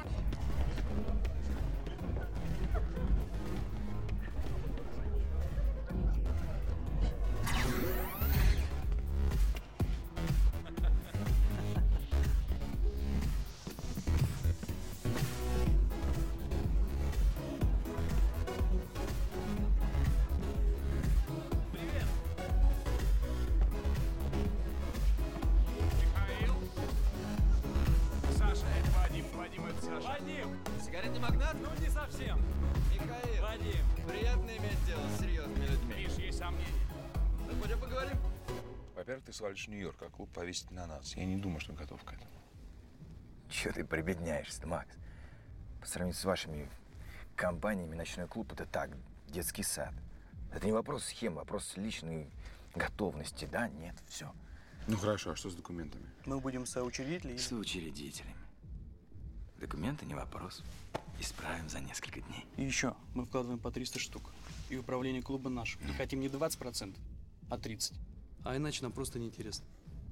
[SPEAKER 21] Саша, это Вадим. Вадим, это Саша.
[SPEAKER 17] Вадим! Сигаретный магнат?
[SPEAKER 21] Ну, не совсем.
[SPEAKER 17] Михаил!
[SPEAKER 21] Вадим.
[SPEAKER 17] Приятно иметь дело с серьезными людьми.
[SPEAKER 21] Видишь, есть сомнения.
[SPEAKER 17] Ну, пойдем поговорим.
[SPEAKER 22] Во-первых, ты свалишь в Нью-Йорк, а клуб повесит на нас. Я не думаю, что он готов к этому.
[SPEAKER 19] Чё ты прибедняешься, Макс? По сравнению с вашими компаниями, ночной клуб — это так, детский сад. Это не вопрос схемы, вопрос личной готовности. Да, нет, все.
[SPEAKER 3] Ну хорошо, а что с документами?
[SPEAKER 4] Мы будем соучредителями.
[SPEAKER 19] Соучредителями. Документы не вопрос. Исправим за несколько дней.
[SPEAKER 4] И еще, мы вкладываем по триста штук. И управление клуба наше. Мы хотим не двадцать процентов, а тридцать. А иначе нам просто неинтересно.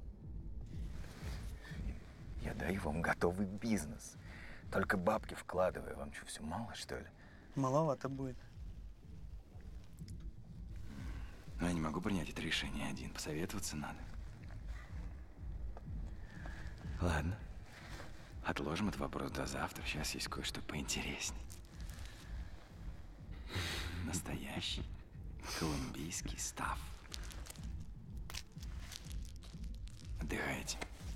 [SPEAKER 19] Я даю вам готовый бизнес. Только бабки вкладываю. Вам что, все мало, что ли?
[SPEAKER 4] Маловато будет.
[SPEAKER 19] Но я не могу принять это решение один. Посоветоваться надо. Ладно. Отложим этот вопрос до завтра. Сейчас есть кое-что поинтересней. Настоящий колумбийский стаф. Отдыхайте.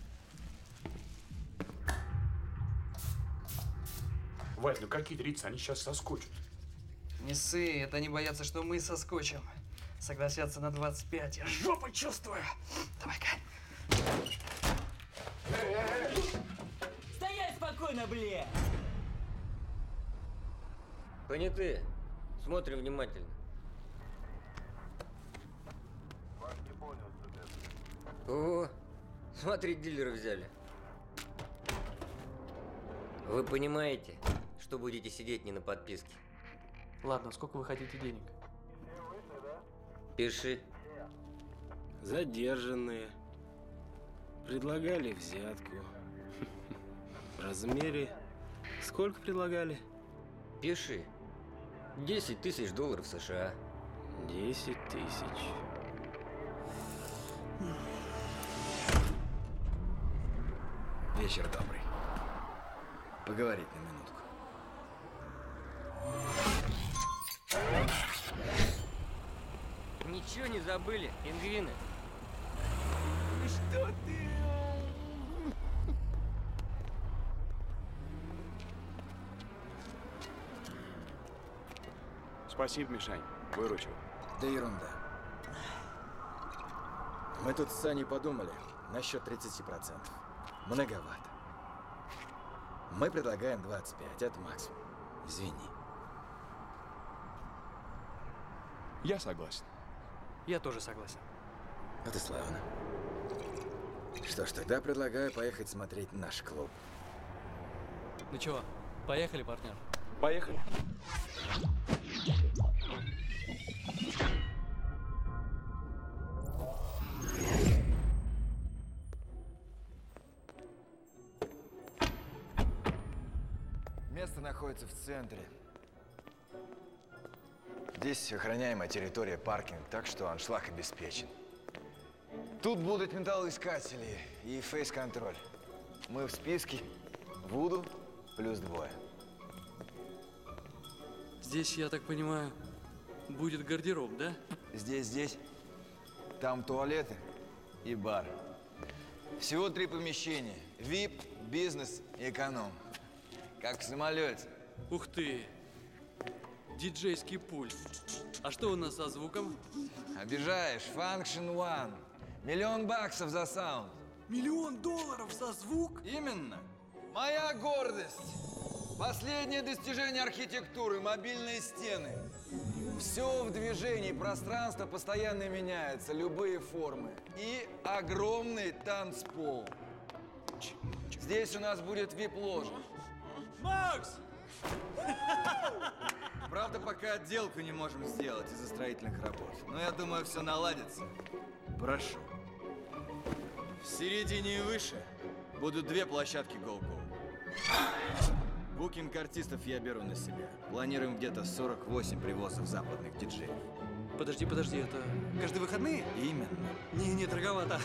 [SPEAKER 9] Вадь, ну какие тридцать? Они сейчас соскучат.
[SPEAKER 4] Не ссы, это они боятся, что мы соскочим. Согласятся на двадцать пять. Я жопой чувствую. Давай-ка.
[SPEAKER 7] Стоять спокойно, бля!
[SPEAKER 24] Понятые. Смотрим внимательно.
[SPEAKER 8] О, смотри, дилера взяли. Вы понимаете, что будете сидеть не на подписке?
[SPEAKER 4] Ладно, сколько вы хотите денег?
[SPEAKER 8] Пиши.
[SPEAKER 10] Задержанные. Предлагали взятку. В размере... Сколько предлагали?
[SPEAKER 8] Пиши. Десять тысяч долларов США.
[SPEAKER 10] Десять тысяч.
[SPEAKER 19] Вечер добрый. Поговорить на минутку.
[SPEAKER 8] Ничего не забыли, пингвины?
[SPEAKER 10] Что ты?
[SPEAKER 9] Спасибо, Мишань. Выручил.
[SPEAKER 19] Да ерунда. Мы тут с Саней подумали насчет тридцати процентов. Многовато. Мы предлагаем двадцать пять, это максимум. Извини.
[SPEAKER 9] Я согласен.
[SPEAKER 4] Я тоже согласен.
[SPEAKER 19] Вот и славно. Что ж, тогда предлагаю поехать смотреть наш клуб.
[SPEAKER 4] Ну чего, поехали, партнер?
[SPEAKER 9] Поехали.
[SPEAKER 19] Место находится в центре. Здесь охраняемая территория, паркинг, так что аншлаг обеспечен. Тут будут металлоискатели и фейс-контроль. Мы в списке. Вуду плюс двое.
[SPEAKER 4] Здесь, я так понимаю, будет гардероб, да?
[SPEAKER 19] Здесь, здесь. Там туалеты и бар. Всего три помещения. вип, бизнес и эконом. Как в самолете.
[SPEAKER 4] Ух ты! Диджейский пульт. А что у нас со звуком?
[SPEAKER 19] Обижаешь. Function One. Миллион баксов за саунд.
[SPEAKER 4] Миллион долларов за звук?
[SPEAKER 19] Именно. Моя гордость. Последнее достижение архитектуры. Мобильные стены. Все в движении. Пространство постоянно меняется. Любые формы. И огромный танцпол. Здесь у нас будет вип-ложа.
[SPEAKER 4] Макс!
[SPEAKER 19] Правда, пока отделку не можем сделать из-за строительных работ. Но я думаю, все наладится. Прошу. В середине и выше будут две площадки Go-Go. Букинг артистов я беру на себя. Планируем где-то сорок восемь привозов западных диджеев.
[SPEAKER 4] Подожди, подожди, это каждые выходные?
[SPEAKER 19] Именно.
[SPEAKER 4] Не, не, дороговато.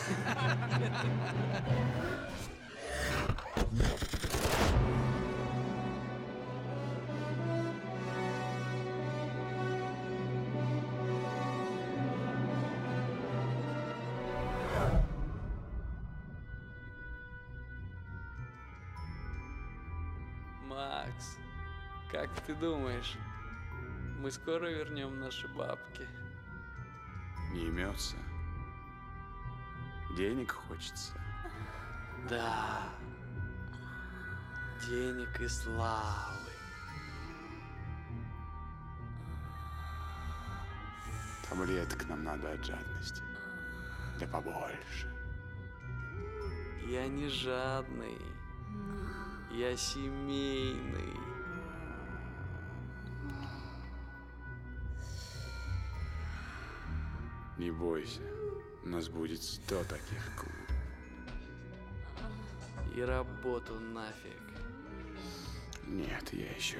[SPEAKER 4] Макс, как ты думаешь, мы скоро вернем наши бабки?
[SPEAKER 9] Не имется. Денег хочется.
[SPEAKER 4] Да. Денег и славы.
[SPEAKER 9] Таблеток нам надо от жадности. Да побольше.
[SPEAKER 4] Я не жадный. Я семейный.
[SPEAKER 9] Не бойся, у нас будет сто таких клубов.
[SPEAKER 4] И работу нафиг.
[SPEAKER 9] Нет, я еще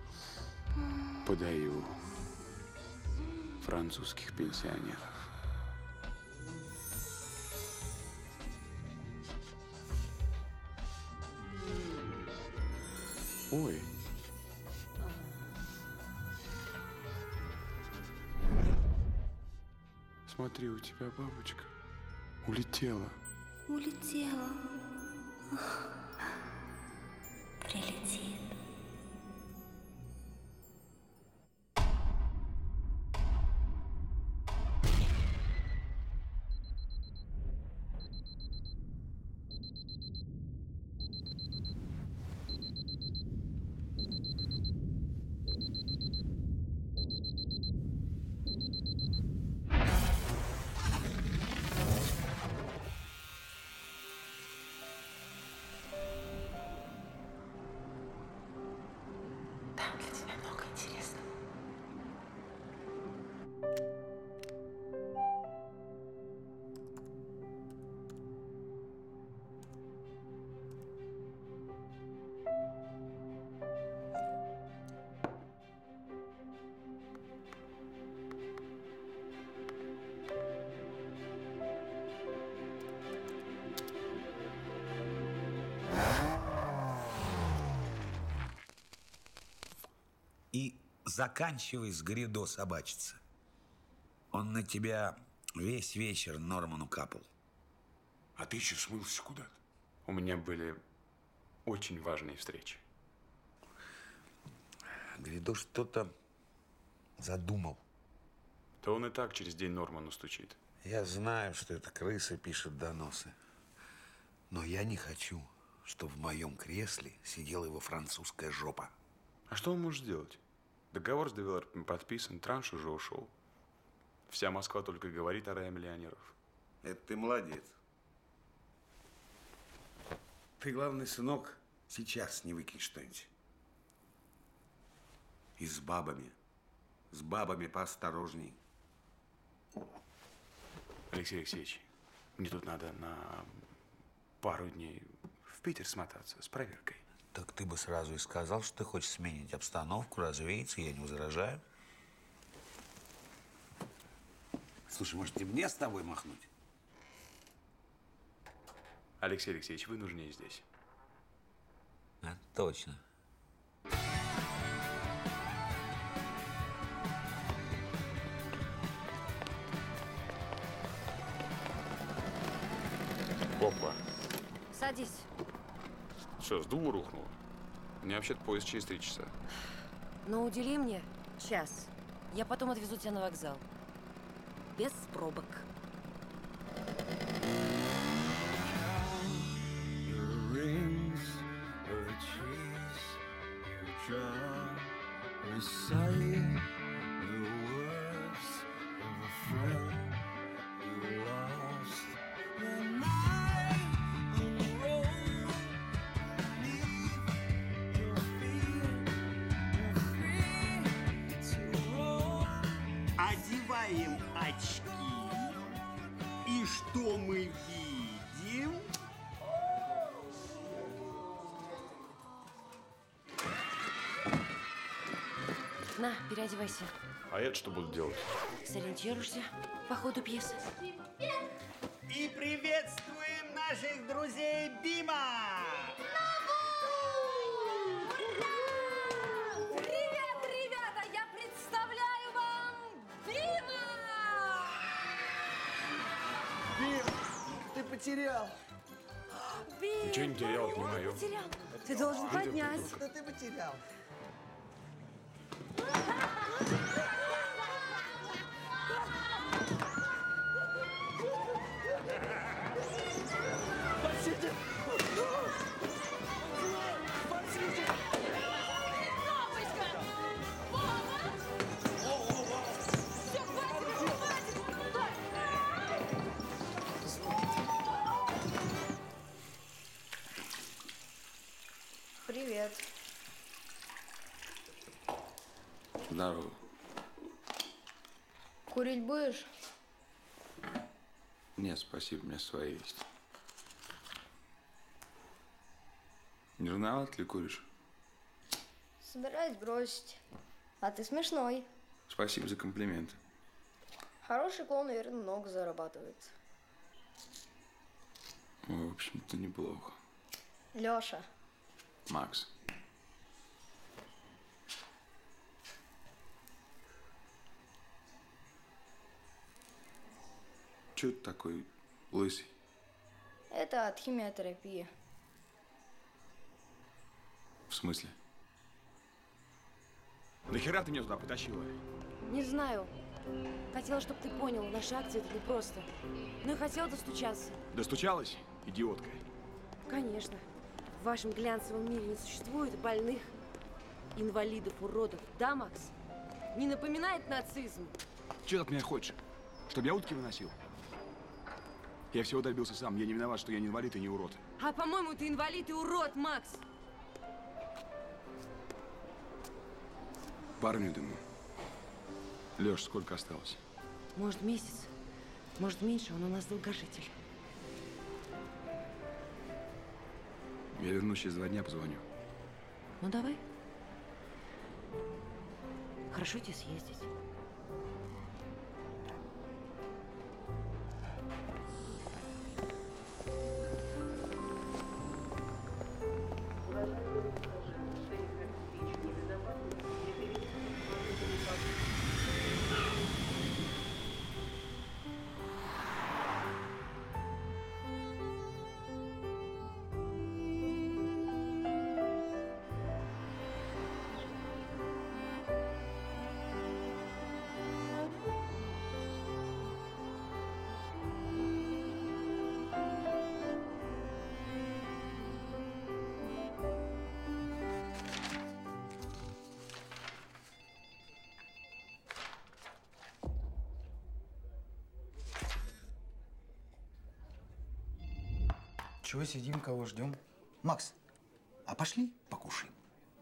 [SPEAKER 9] подаю французских пенсионеров. Ой. Смотри, у тебя бабочка улетела.
[SPEAKER 14] Улетела. Прилетит.
[SPEAKER 23] Для тебя много интересного.
[SPEAKER 6] И заканчивай с Гридо собачиться. Он на тебя весь вечер Норману капал.
[SPEAKER 9] А ты еще смылся куда-то? У меня были очень важные встречи.
[SPEAKER 6] Гридо что-то задумал.
[SPEAKER 9] Да он и так через день Норману стучит.
[SPEAKER 6] Я знаю, что эта крыса пишет доносы. Но я не хочу, чтобы в моем кресле сидела его французская жопа.
[SPEAKER 9] А что он может сделать? Договор с девелопером подписан, транш уже ушел. Вся Москва только говорит о рае миллионеров.
[SPEAKER 6] Это ты молодец. Ты, главный сынок, сейчас не выкинь что-нибудь. И с бабами. С бабами поосторожней.
[SPEAKER 9] Алексей Алексеевич, мне тут надо на пару дней в Питер смотаться с проверкой.
[SPEAKER 6] Так ты бы сразу и сказал, что ты хочешь сменить обстановку, развеяться, я не возражаю. Слушай, может, и мне с тобой махнуть?
[SPEAKER 9] Алексей Алексеевич, вы нужнее здесь.
[SPEAKER 6] А, точно.
[SPEAKER 9] Опа.
[SPEAKER 18] Садись.
[SPEAKER 9] Что, с дула рухнуло? У меня вообще-то поезд через три часа.
[SPEAKER 18] Но удели мне час. Я потом отвезу тебя на вокзал. Без пробок.
[SPEAKER 13] Одеваем очки. И что мы видим?
[SPEAKER 18] На, переодевайся.
[SPEAKER 9] А это что буду делать?
[SPEAKER 18] Сориентируешься по ходу пьесы.
[SPEAKER 13] И приветствуем наших друзей Бима!
[SPEAKER 18] Привет, ребята! Я представляю вам Бима!
[SPEAKER 17] Бим, ты потерял.
[SPEAKER 18] Бим,
[SPEAKER 9] Ничего не терял, это не
[SPEAKER 18] ты
[SPEAKER 9] мое.
[SPEAKER 18] потерял. Ты должен
[SPEAKER 9] Видел,
[SPEAKER 18] поднять.
[SPEAKER 17] Что ты потерял?
[SPEAKER 13] Спасите! Спасите!
[SPEAKER 15] Привет.
[SPEAKER 9] Здорово.
[SPEAKER 15] Курить будешь?
[SPEAKER 9] Нет, спасибо, у меня свои есть. Не рановато ли куришь?
[SPEAKER 15] Собираюсь бросить. А ты смешной.
[SPEAKER 9] Спасибо за комплимент.
[SPEAKER 15] Хороший клоун, наверное, много зарабатывает.
[SPEAKER 9] Ну, в общем-то, неплохо.
[SPEAKER 15] Лёша.
[SPEAKER 9] Макс. Чё ты такой лысый?
[SPEAKER 15] Это от химиотерапии.
[SPEAKER 9] В смысле? Нахера ты меня туда потащила?
[SPEAKER 18] Не знаю. Хотела, чтобы ты понял, наша акция это непросто. Ну и хотела достучаться.
[SPEAKER 9] Достучалась, идиотка?
[SPEAKER 18] Конечно. В вашем глянцевом мире не существует больных, инвалидов, уродов. Да, Макс? Не напоминает нацизм?
[SPEAKER 9] Чё ты от меня хочешь? Чтобы я утки выносил? Я всего добился сам. Я не виноват, что я не инвалид и не урод.
[SPEAKER 18] А по-моему, ты инвалид и урод, Макс.
[SPEAKER 9] Парню дыму. Леш, сколько осталось?
[SPEAKER 18] Может, месяц, может, меньше, он у нас долгожитель.
[SPEAKER 9] Я вернусь через два дня, позвоню.
[SPEAKER 18] Ну, давай. Хорошо тебе съездить.
[SPEAKER 19] Чего сидим, кого ждем? Макс, а пошли покушаем.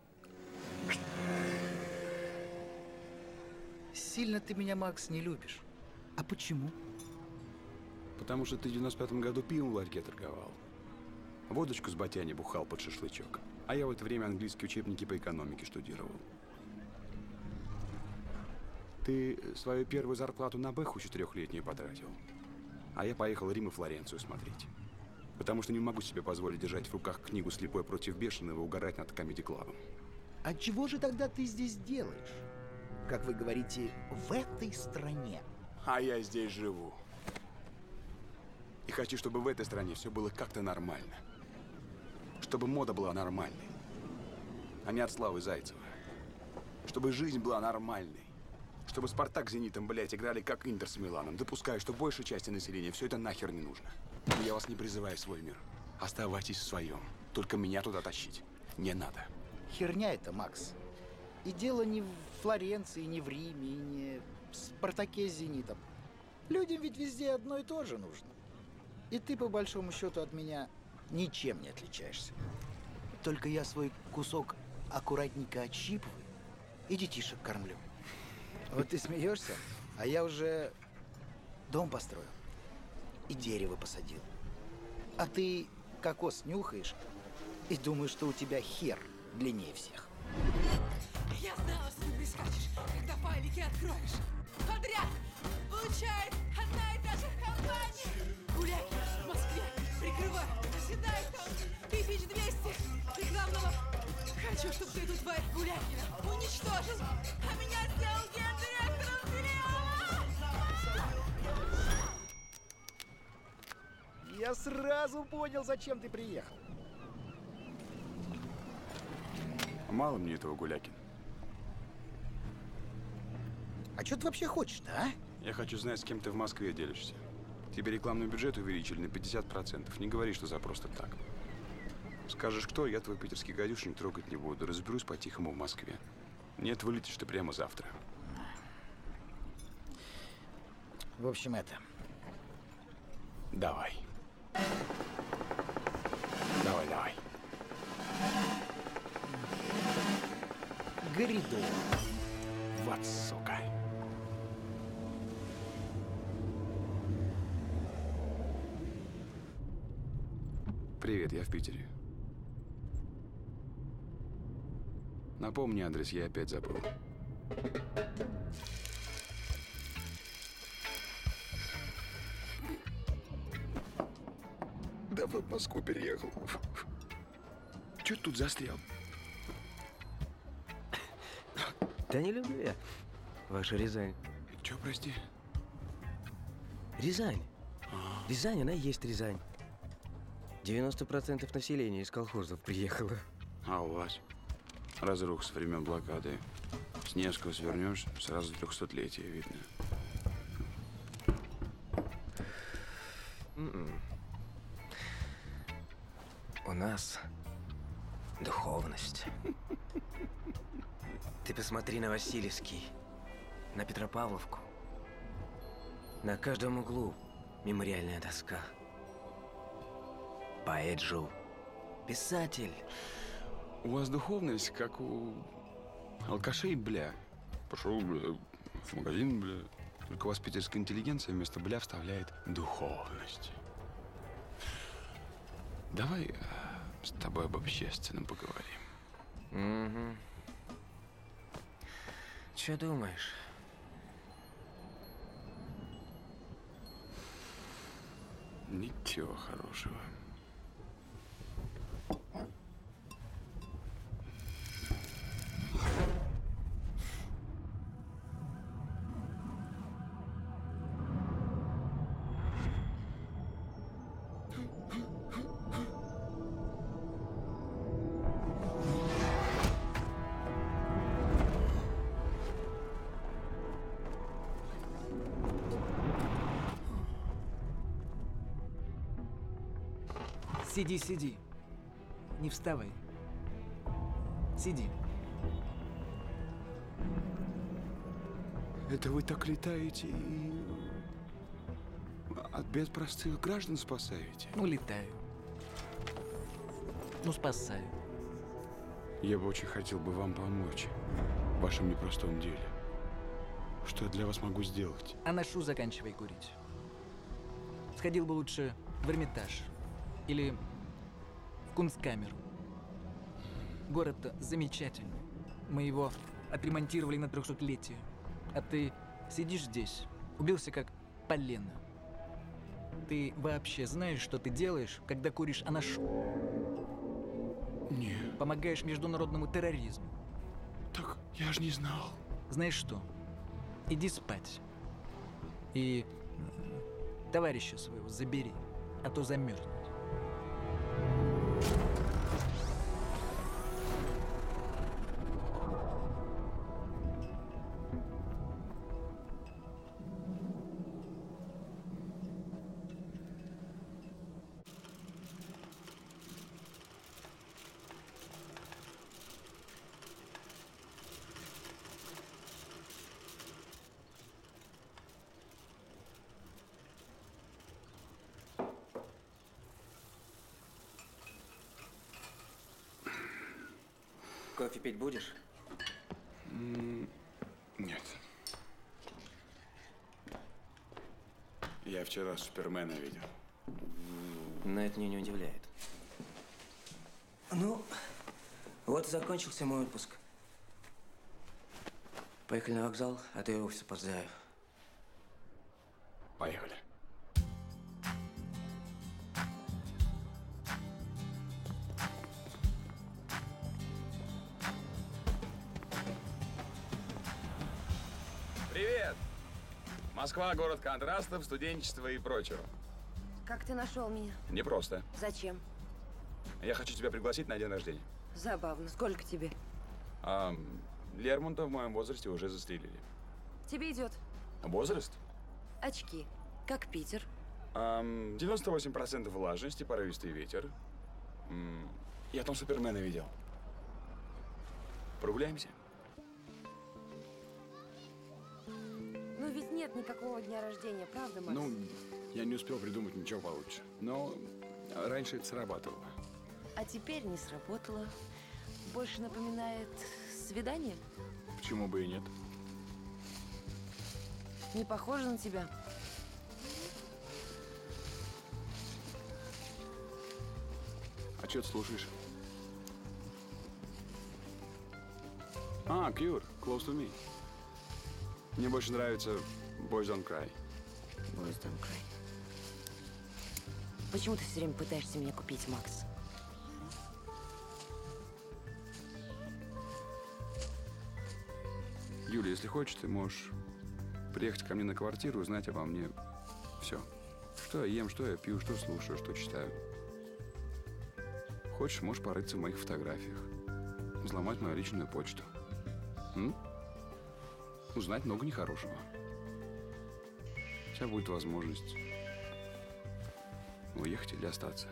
[SPEAKER 19] Сильно ты меня, Макс, не любишь. А почему?
[SPEAKER 9] Потому что ты в девяносто пятом году пивом в ларьке торговал. Водочку с батяни бухал под шашлычок. А я в это время английские учебники по экономике штудировал. Ты свою первую зарплату на бэху четырехлетнюю потратил. А я поехал Рим и Флоренцию смотреть. Потому что не могу себе позволить держать в руках книгу «Слепой против бешеного» и угорать над комеди-клабом.
[SPEAKER 1] А чего же тогда ты здесь делаешь? Как вы говорите, в этой стране.
[SPEAKER 9] А я здесь живу. И хочу, чтобы в этой стране все было как-то нормально. Чтобы мода была нормальной, а не от Славы Зайцева. Чтобы жизнь была нормальной. Чтобы Спартак с Зенитом, блядь, играли как Интер с Миланом. Допускаю, что большей части населения все это нахер не нужно. Но я вас не призываю в свой мир. Оставайтесь в своем. Только меня туда тащить не надо.
[SPEAKER 1] Херня это, Макс. И дело не в Флоренции, не в Риме, и не в Спартаке с Зенитом. Людям ведь везде одно и то же нужно. И ты, по большому счету, от меня ничем не отличаешься. Только я свой кусок аккуратненько отщипываю и детишек кормлю. Вот ты смеешься, а я уже дом построил и дерево посадил. А ты кокос нюхаешь и думаешь, что у тебя хер длиннее всех.
[SPEAKER 16] Я знала, что ты прискачешь, когда файлики откроешь. Подряд получает одна и та же компания. Гуляки в Москве прикрывают, оседает там тысяч двести. И главного, хочу, чтобы ты эту тварь Гулякина уничтожил, а меня сделал гендиректором филиала.
[SPEAKER 1] Я сразу понял, зачем ты приехал.
[SPEAKER 9] Мало мне этого, Гулякин.
[SPEAKER 1] А что ты вообще хочешь-то, а?
[SPEAKER 9] Я хочу знать, с кем ты в Москве делишься. Тебе рекламный бюджет увеличили на пятьдесят процентов. Не говори, что за просто так. Скажешь, кто, я твой питерский гадюшник трогать не буду. Разберусь по-тихому в Москве. Нет, вылетишь ты прямо завтра.
[SPEAKER 1] В общем, это...
[SPEAKER 9] Давай. Давай, давай.
[SPEAKER 1] Горидор.
[SPEAKER 9] Вот сука. Привет, я в Питере. Напомни адрес, я опять забыл. Давно в Москву переехал. Чё ты тут застрял?
[SPEAKER 10] Да не люблю я вашу Рязань.
[SPEAKER 9] Чё, прости?
[SPEAKER 10] Рязань. Рязань, она и есть Рязань. девяносто процентов населения из колхозов приехало.
[SPEAKER 9] А у вас? Разрух с времен блокады. С Невского свернешь, сразу трехсотлетие видно.
[SPEAKER 10] Mm-mm. У нас духовность. Ты посмотри на Васильевский, на Петропавловку. На каждом углу мемориальная доска. Поэт жил, писатель.
[SPEAKER 9] У вас духовность, как у алкашей, бля. Пошел, бля, в магазин, бля. Только у вас питерская интеллигенция вместо бля вставляет духовность. Давай э, с тобой об общественном поговорим.
[SPEAKER 10] Угу. Че думаешь?
[SPEAKER 9] Ничего хорошего.
[SPEAKER 5] Сиди, сиди. Не вставай. Сиди.
[SPEAKER 9] Это вы так летаете и от бед простых граждан спасаете?
[SPEAKER 5] Ну, летаю. Ну, спасаю.
[SPEAKER 9] Я бы очень хотел бы вам помочь в вашем непростом деле. Что я для вас могу сделать?
[SPEAKER 5] А на шу заканчивай курить. Сходил бы лучше в Эрмитаж. Или в Кунсткамеру. Город-то замечательный. Мы его отремонтировали на трехсотлетие. А ты сидишь здесь, убился как полено. Ты вообще знаешь, что ты делаешь, когда куришь анашу?
[SPEAKER 9] Нет.
[SPEAKER 5] Помогаешь международному терроризму.
[SPEAKER 9] Так я же не знал.
[SPEAKER 5] Знаешь что? Иди спать. И товарища своего забери, а то замерзнет.
[SPEAKER 10] Кофе пить будешь?
[SPEAKER 9] Нет. Я вчера Супермена видел.
[SPEAKER 10] Но это меня не удивляет. Ну, вот и закончился мой отпуск. Поехали на вокзал, а то я офис опоздаю.
[SPEAKER 9] Поехали. Привет! Москва – город контрастов, студенчества и прочего.
[SPEAKER 18] Как ты нашел меня?
[SPEAKER 9] Непросто.
[SPEAKER 18] Зачем?
[SPEAKER 9] Я хочу тебя пригласить на день рождения.
[SPEAKER 18] Забавно. Сколько тебе?
[SPEAKER 9] А, Лермонтова в моем возрасте уже застрелили.
[SPEAKER 18] Тебе идет.
[SPEAKER 9] Возраст?
[SPEAKER 18] Очки. Как Питер.
[SPEAKER 9] А, девяносто восемь процентов влажности, порывистый ветер. М, Я там Супермена видел. Прогуляемся?
[SPEAKER 18] Ну ведь нет никакого дня рождения, правда, Макс?
[SPEAKER 9] Ну, я не успел придумать ничего получше. Но раньше это срабатывало.
[SPEAKER 18] А теперь не сработало. Больше напоминает свидание?
[SPEAKER 9] Почему бы и нет?
[SPEAKER 18] Не похоже на тебя.
[SPEAKER 9] А что ты слушаешь? А, Cure, Close to Me. Мне больше нравится Boys Don't Cry.
[SPEAKER 18] Boys Don't Cry. Почему ты все время пытаешься меня купить, Макс?
[SPEAKER 9] Юля, если хочешь, ты можешь приехать ко мне на квартиру и узнать обо мне все. Что я ем, что я пью, что слушаю, что читаю. Хочешь, можешь порыться в моих фотографиях. Взломать мою личную почту. М? Узнать много нехорошего. У тебя будет возможность уехать или остаться.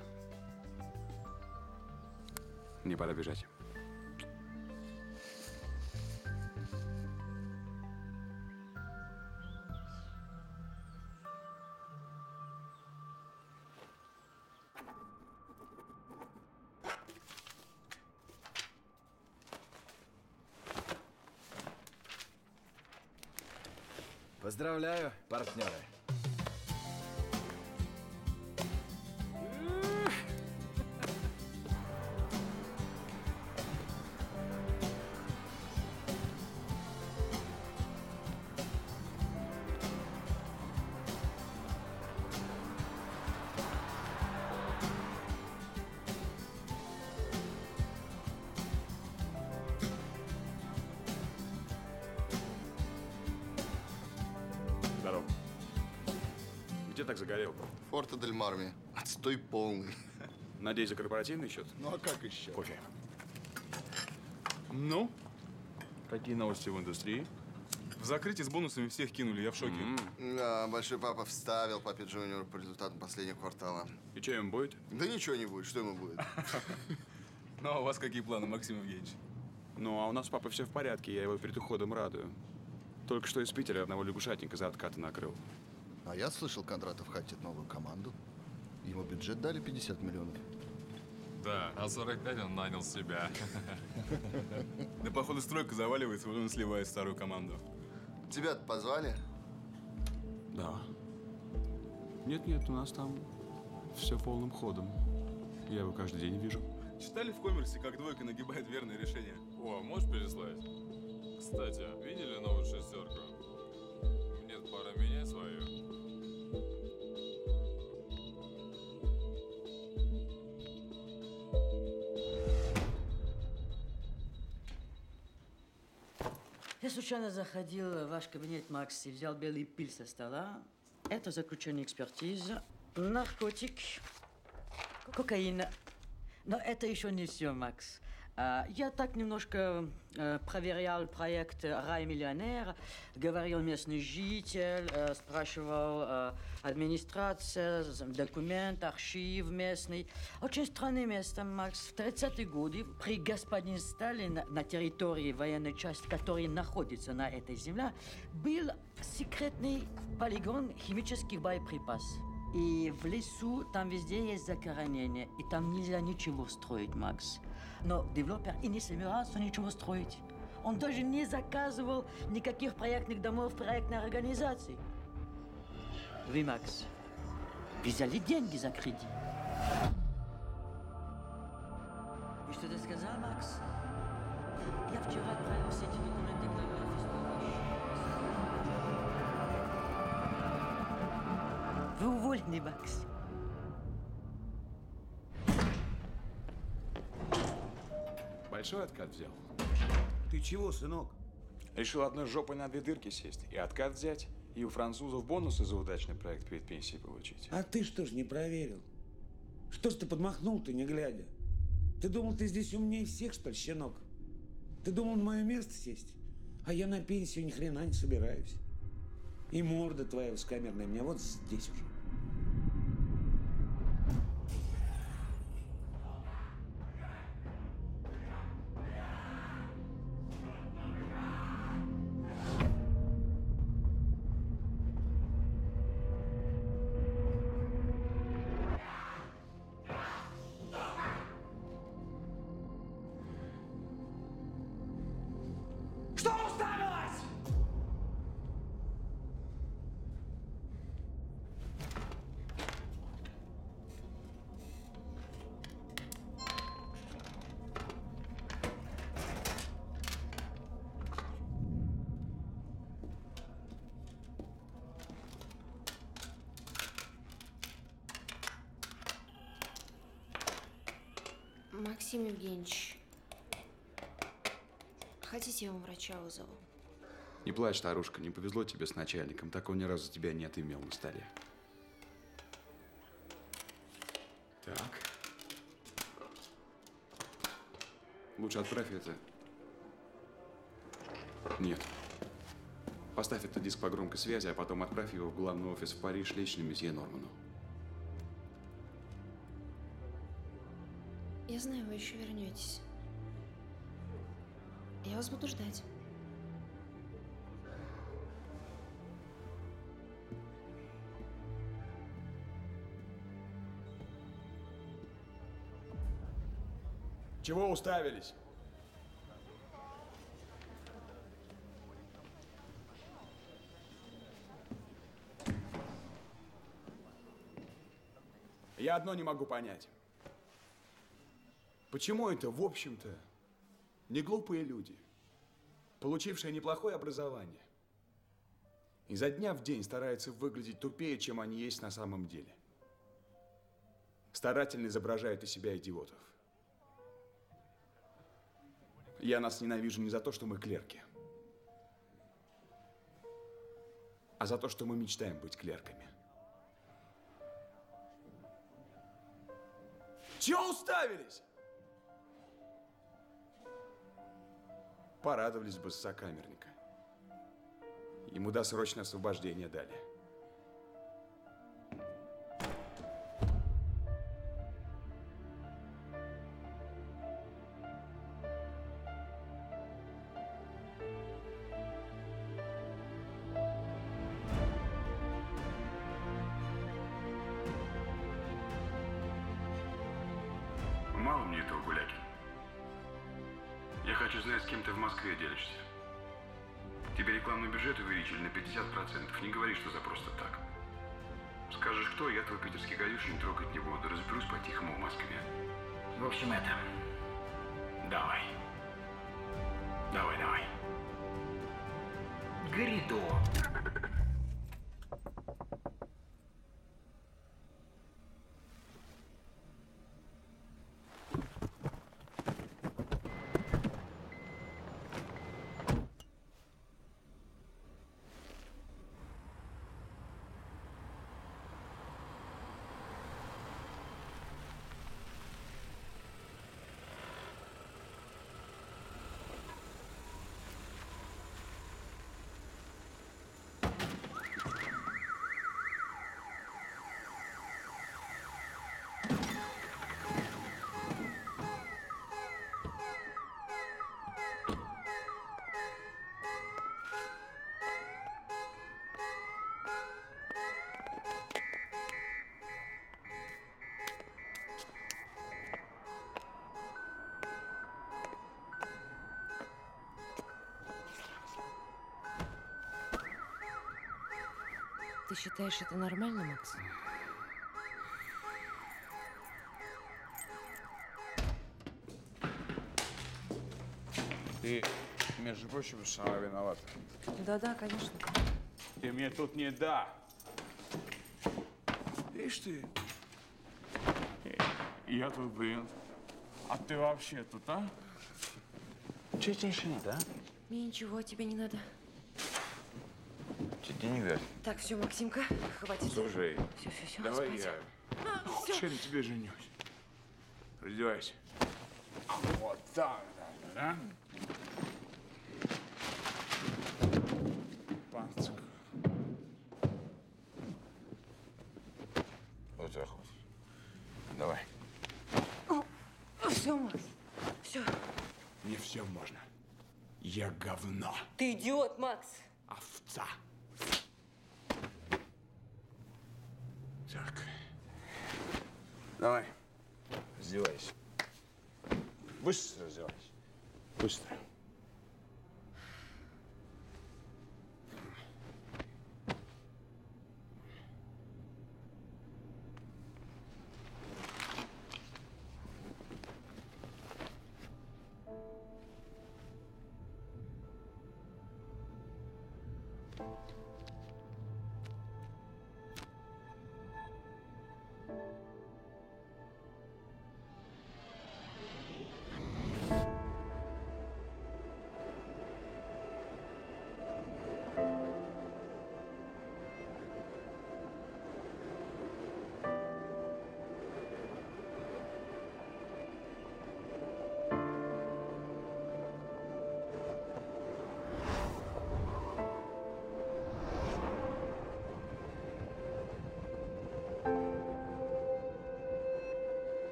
[SPEAKER 9] Мне пора бежать.
[SPEAKER 19] Поздравляю, партнеры.
[SPEAKER 9] Здорово. Где так загорел?
[SPEAKER 11] Форте дель Марми. Отстой полный.
[SPEAKER 9] Надеюсь, за корпоративный счет?
[SPEAKER 11] Ну а как еще?
[SPEAKER 9] Кофе. Ну, какие новости в индустрии?
[SPEAKER 12] В закрытии с бонусами всех кинули, я в шоке.
[SPEAKER 11] Да, большой папа вставил папе Джуниору по результатам последнего квартала.
[SPEAKER 9] И что ему будет?
[SPEAKER 11] Да ничего не будет, что ему будет?
[SPEAKER 12] Ну, а у вас какие планы, Максим Евгеньевич?
[SPEAKER 9] Ну, а у нас с папой все в порядке, я его перед уходом радую. Только что из Питера одного лягушатника за откаты накрыл.
[SPEAKER 11] А я слышал, Кондратов хотит новую команду. Ему бюджет дали пятьдесят миллионов.
[SPEAKER 12] Да, а сорок пять он нанял себя. Да, походу, стройка заваливается, уже он сливает старую команду.
[SPEAKER 11] Тебя-то позвали?
[SPEAKER 9] Да. Нет-нет, у нас там все полным ходом. Я его каждый день вижу.
[SPEAKER 12] Читали в коммерсе, как двойка нагибает верное решение?
[SPEAKER 20] О, можешь переслать? Кстати, видели новую шестерку? Мне пора менять свою.
[SPEAKER 7] Я случайно заходил в ваш кабинет, Макс, и взял белый пиль со стола. Это заключение экспертизы. Наркотик. Кокаин. Но это еще не все, Макс. А, Я так немножко э, проверял проект «Рай миллионер», говорил местный житель, э, спрашивал э, администрация, документ, архив местный. Очень странное место, Макс. В тридцатые годы при господине Сталине на территории военной части, которая находится на этой земле, был секретный полигон химических боеприпасов. И в лесу там везде есть захоронения, и там нельзя ничего строить, Макс. Но девелопер и не собирался ничего строить. Он даже не заказывал никаких проектных домов проектной организации. Вы, Макс, взяли деньги за кредит. И что ты сказал, Макс? Я вчера отправил все эти документы в главный офис помощи. Вы уволены, Макс.
[SPEAKER 9] Большой откат взял.
[SPEAKER 6] Ты чего, сынок?
[SPEAKER 9] Решил одной жопой на две дырки сесть. И откат взять, и у французов бонусы за удачный проект перед пенсией получить.
[SPEAKER 6] А ты что ж не проверил? Что ж ты подмахнул-то, не глядя? Ты думал, ты здесь умнее всех, что ли, щенок? Ты думал на мое место сесть? А я на пенсию ни хрена не собираюсь. И морда твоя вскамерная у меня вот здесь уже.
[SPEAKER 13] Что уставилась?
[SPEAKER 18] Максим Евгеньевич, хотите, я вам врача вызову?
[SPEAKER 9] Не плачь, старушка, не повезло тебе с начальником. Так он ни разу тебя не отымел на столе. Так. Лучше отправь это. Нет. Поставь этот диск по громкой связи, а потом отправь его в главный офис в Париж лично месье Норману.
[SPEAKER 18] Я знаю, вы еще вернетесь. Я вас буду ждать.
[SPEAKER 9] Чего уставились? Я одно не могу понять. Почему это, в общем-то, не глупые люди, получившие неплохое образование, изо дня в день стараются выглядеть тупее, чем они есть на самом деле. Старательно изображают из себя идиотов. Я нас ненавижу не за то, что мы клерки, а за то, что мы мечтаем быть клерками. Чего уставились? Порадовались бы с сокамерника. Ему досрочное освобождение дали.
[SPEAKER 3] Мало мне этого, Гулякин. Я хочу знать, с кем ты в Москве делишься. Тебе рекламный бюджет увеличили на пятьдесят процентов. Не говори, что за просто так. Скажешь, кто, я твой питерский гадюшник трогать не буду. Разберусь по-тихому в Москве.
[SPEAKER 10] В общем, это...
[SPEAKER 3] Давай. Давай, давай.
[SPEAKER 10] Гридо.
[SPEAKER 18] Ты считаешь это нормально, Макс?
[SPEAKER 9] Ты, между прочим, сама виновата.
[SPEAKER 18] Да-да, конечно.
[SPEAKER 9] Ты мне тут не да. Ишь ты. Я твой брент. А ты вообще тут, а? Че тишина, да?
[SPEAKER 18] Мне ничего, тебе не надо.
[SPEAKER 9] Тебе не верь.
[SPEAKER 18] Так, все, Максимка, хватит.
[SPEAKER 9] Слушай,
[SPEAKER 18] Все, все, все.
[SPEAKER 9] давай
[SPEAKER 18] спать.
[SPEAKER 9] я
[SPEAKER 18] А, всё.
[SPEAKER 9] вообще на тебе женюсь. Раздевайся. Вот так, да? Панцик. Вот так вот. Давай.
[SPEAKER 18] Все, Макс, все.
[SPEAKER 9] Не все можно. Я говно.
[SPEAKER 18] Ты идиот, Макс.
[SPEAKER 9] Овца. Так. Давай. Раздевайся. Быстро раздевайся. Быстро.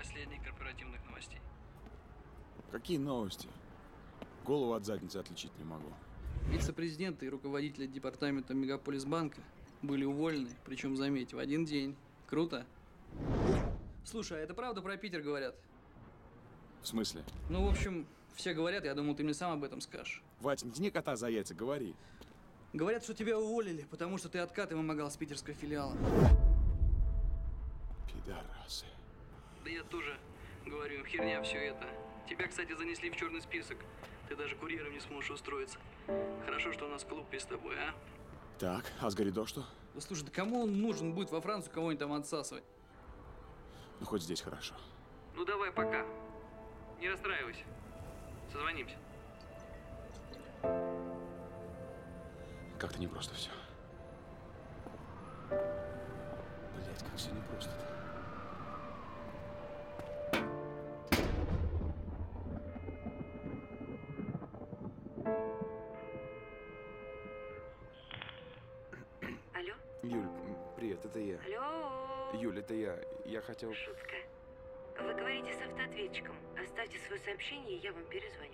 [SPEAKER 4] последних корпоративных новостей.
[SPEAKER 9] Какие новости? Голову от задницы отличить не могу.
[SPEAKER 4] Вице-президент и руководитель департамента Мегаполисбанка были уволены, причем, заметь, в один день. Круто? Слушай, а это правда про Питер говорят?
[SPEAKER 9] В смысле?
[SPEAKER 4] Ну, в общем, все говорят, я думал, ты мне сам об этом скажешь.
[SPEAKER 9] Вать, не тяни кота за яйца, говори.
[SPEAKER 4] Говорят, что тебя уволили, потому что ты откаты вымогал с питерского филиала.
[SPEAKER 9] Пидорасы.
[SPEAKER 4] Да я тоже говорю им, херня все это. Тебя, кстати, занесли в черный список. Ты даже курьером не сможешь устроиться. Хорошо, что у нас клуб есть с тобой, а?
[SPEAKER 9] Так, а с Гарридо что?
[SPEAKER 4] Да слушай, да кому он нужен будет во Францию кого-нибудь там отсасывать?
[SPEAKER 9] Ну, хоть здесь хорошо.
[SPEAKER 4] Ну, давай, пока. Не расстраивайся. Созвонимся.
[SPEAKER 9] Как-то непросто все. Блять, как все непросто-то.
[SPEAKER 18] Алло?
[SPEAKER 3] Юль, привет, это я.
[SPEAKER 18] Алло?
[SPEAKER 3] Юль, это я. Я хотел...
[SPEAKER 18] Шутка. Вы говорите с автоответчиком. Оставьте свое сообщение, и я вам перезвоню.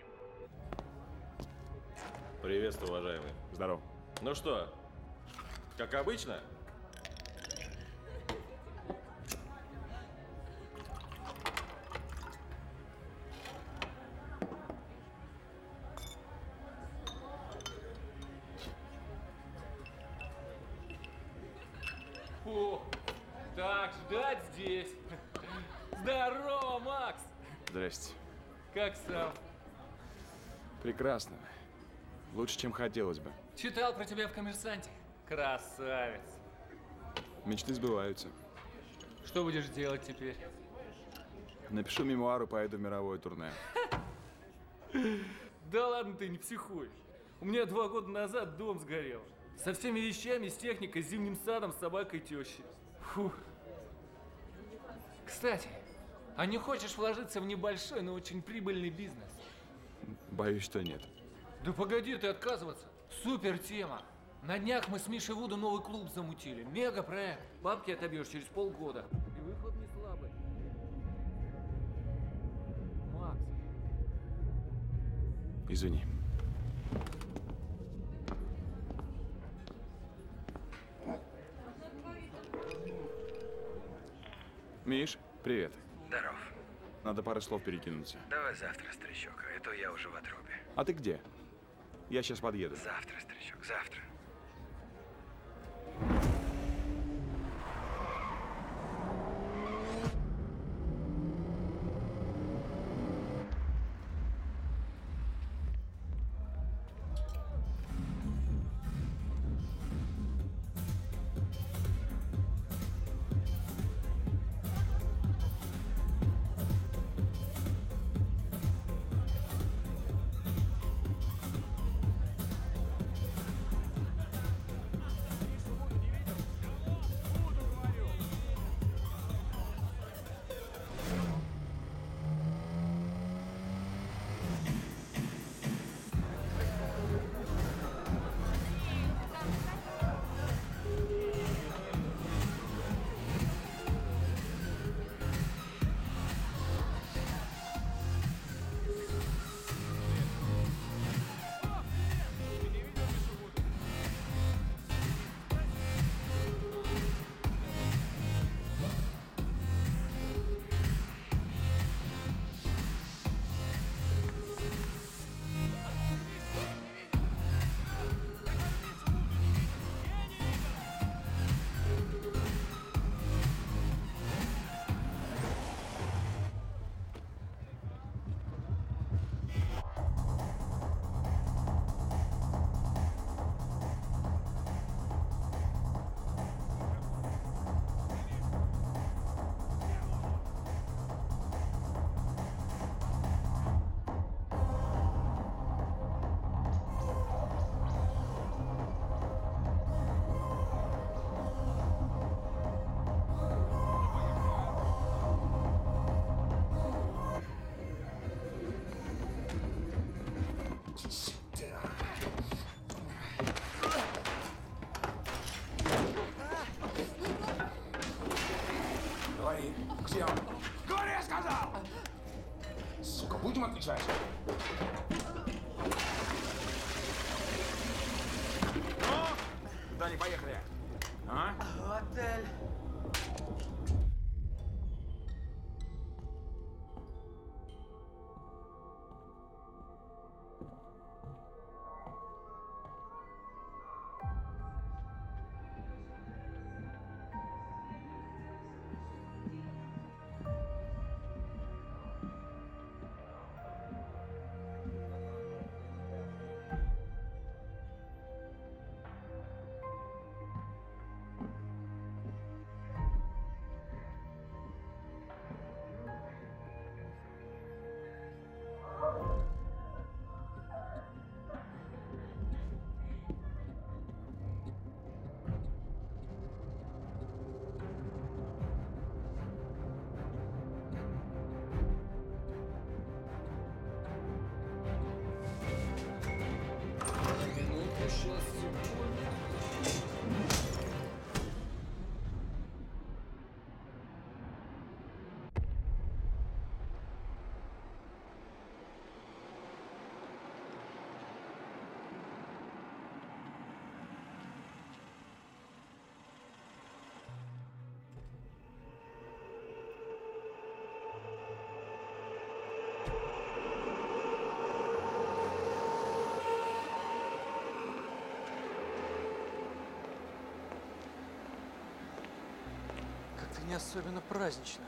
[SPEAKER 2] Приветствую, уважаемый.
[SPEAKER 9] Здорово.
[SPEAKER 2] Ну что, как обычно?
[SPEAKER 21] О, так, ждать здесь. Здорово, Макс!
[SPEAKER 9] Здрасте.
[SPEAKER 21] Как сам?
[SPEAKER 9] Прекрасно. Лучше, чем хотелось бы.
[SPEAKER 21] Читал про тебя в «Коммерсанте». Красавец.
[SPEAKER 9] Мечты сбываются.
[SPEAKER 21] Что будешь делать теперь?
[SPEAKER 9] Напишу мемуары, поеду в мировое турне.
[SPEAKER 21] Да ладно ты, не психуй. У меня два года назад дом сгорел. Со всеми вещами, с техникой, с зимним садом, с собакой тещи. Фух. Кстати, а не хочешь вложиться в небольшой, но очень прибыльный бизнес?
[SPEAKER 9] Боюсь, что нет.
[SPEAKER 21] Да погоди ты отказываться. Супер тема. На днях мы с Мишей Вуду новый клуб замутили. Мега проект. Бабки отобьешь через полгода. И выхлоп не слабый. Макс.
[SPEAKER 9] Извини. Миш, привет.
[SPEAKER 10] Здоров.
[SPEAKER 9] Надо пару слов перекинуться.
[SPEAKER 10] Давай завтра, старичок, а то я уже в отрубе.
[SPEAKER 9] А ты где? Я сейчас подъеду.
[SPEAKER 10] Завтра, старичок, завтра.
[SPEAKER 9] Что, будем отвечать? Ну, куда они поехали? А?
[SPEAKER 13] В отель.
[SPEAKER 4] Не особенно празднично.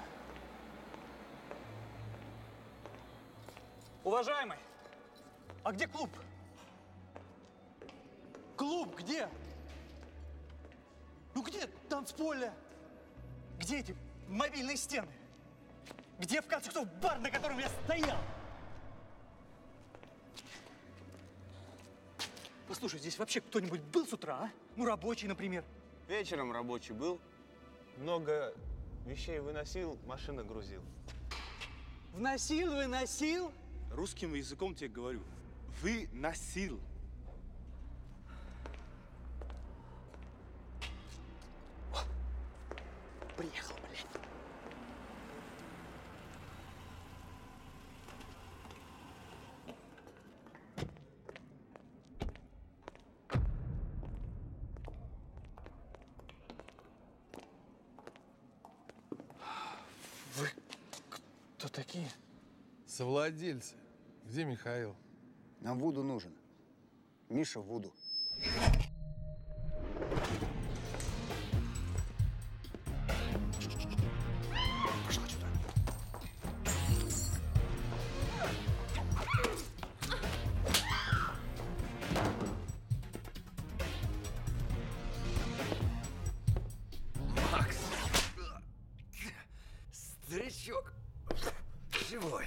[SPEAKER 8] Уважаемый, а где клуб? Клуб где? Ну где танцполе? Где эти мобильные стены? Где, в конце концов, бар, на котором я стоял? Послушай, здесь вообще кто-нибудь был с утра, а? Ну, рабочий, например.
[SPEAKER 14] Вечером рабочий был. Много вещей выносил, машина грузил.
[SPEAKER 8] Вносил, выносил?
[SPEAKER 14] Русским языком тебе говорю. Выносил.
[SPEAKER 8] Приехал, блядь. Вы кто такие?
[SPEAKER 22] Совладельцы. Где Михаил?
[SPEAKER 24] Нам Вуду нужен. Миша Вуду.
[SPEAKER 9] Пошла сюда.
[SPEAKER 19] Макс! Старичок! Живой!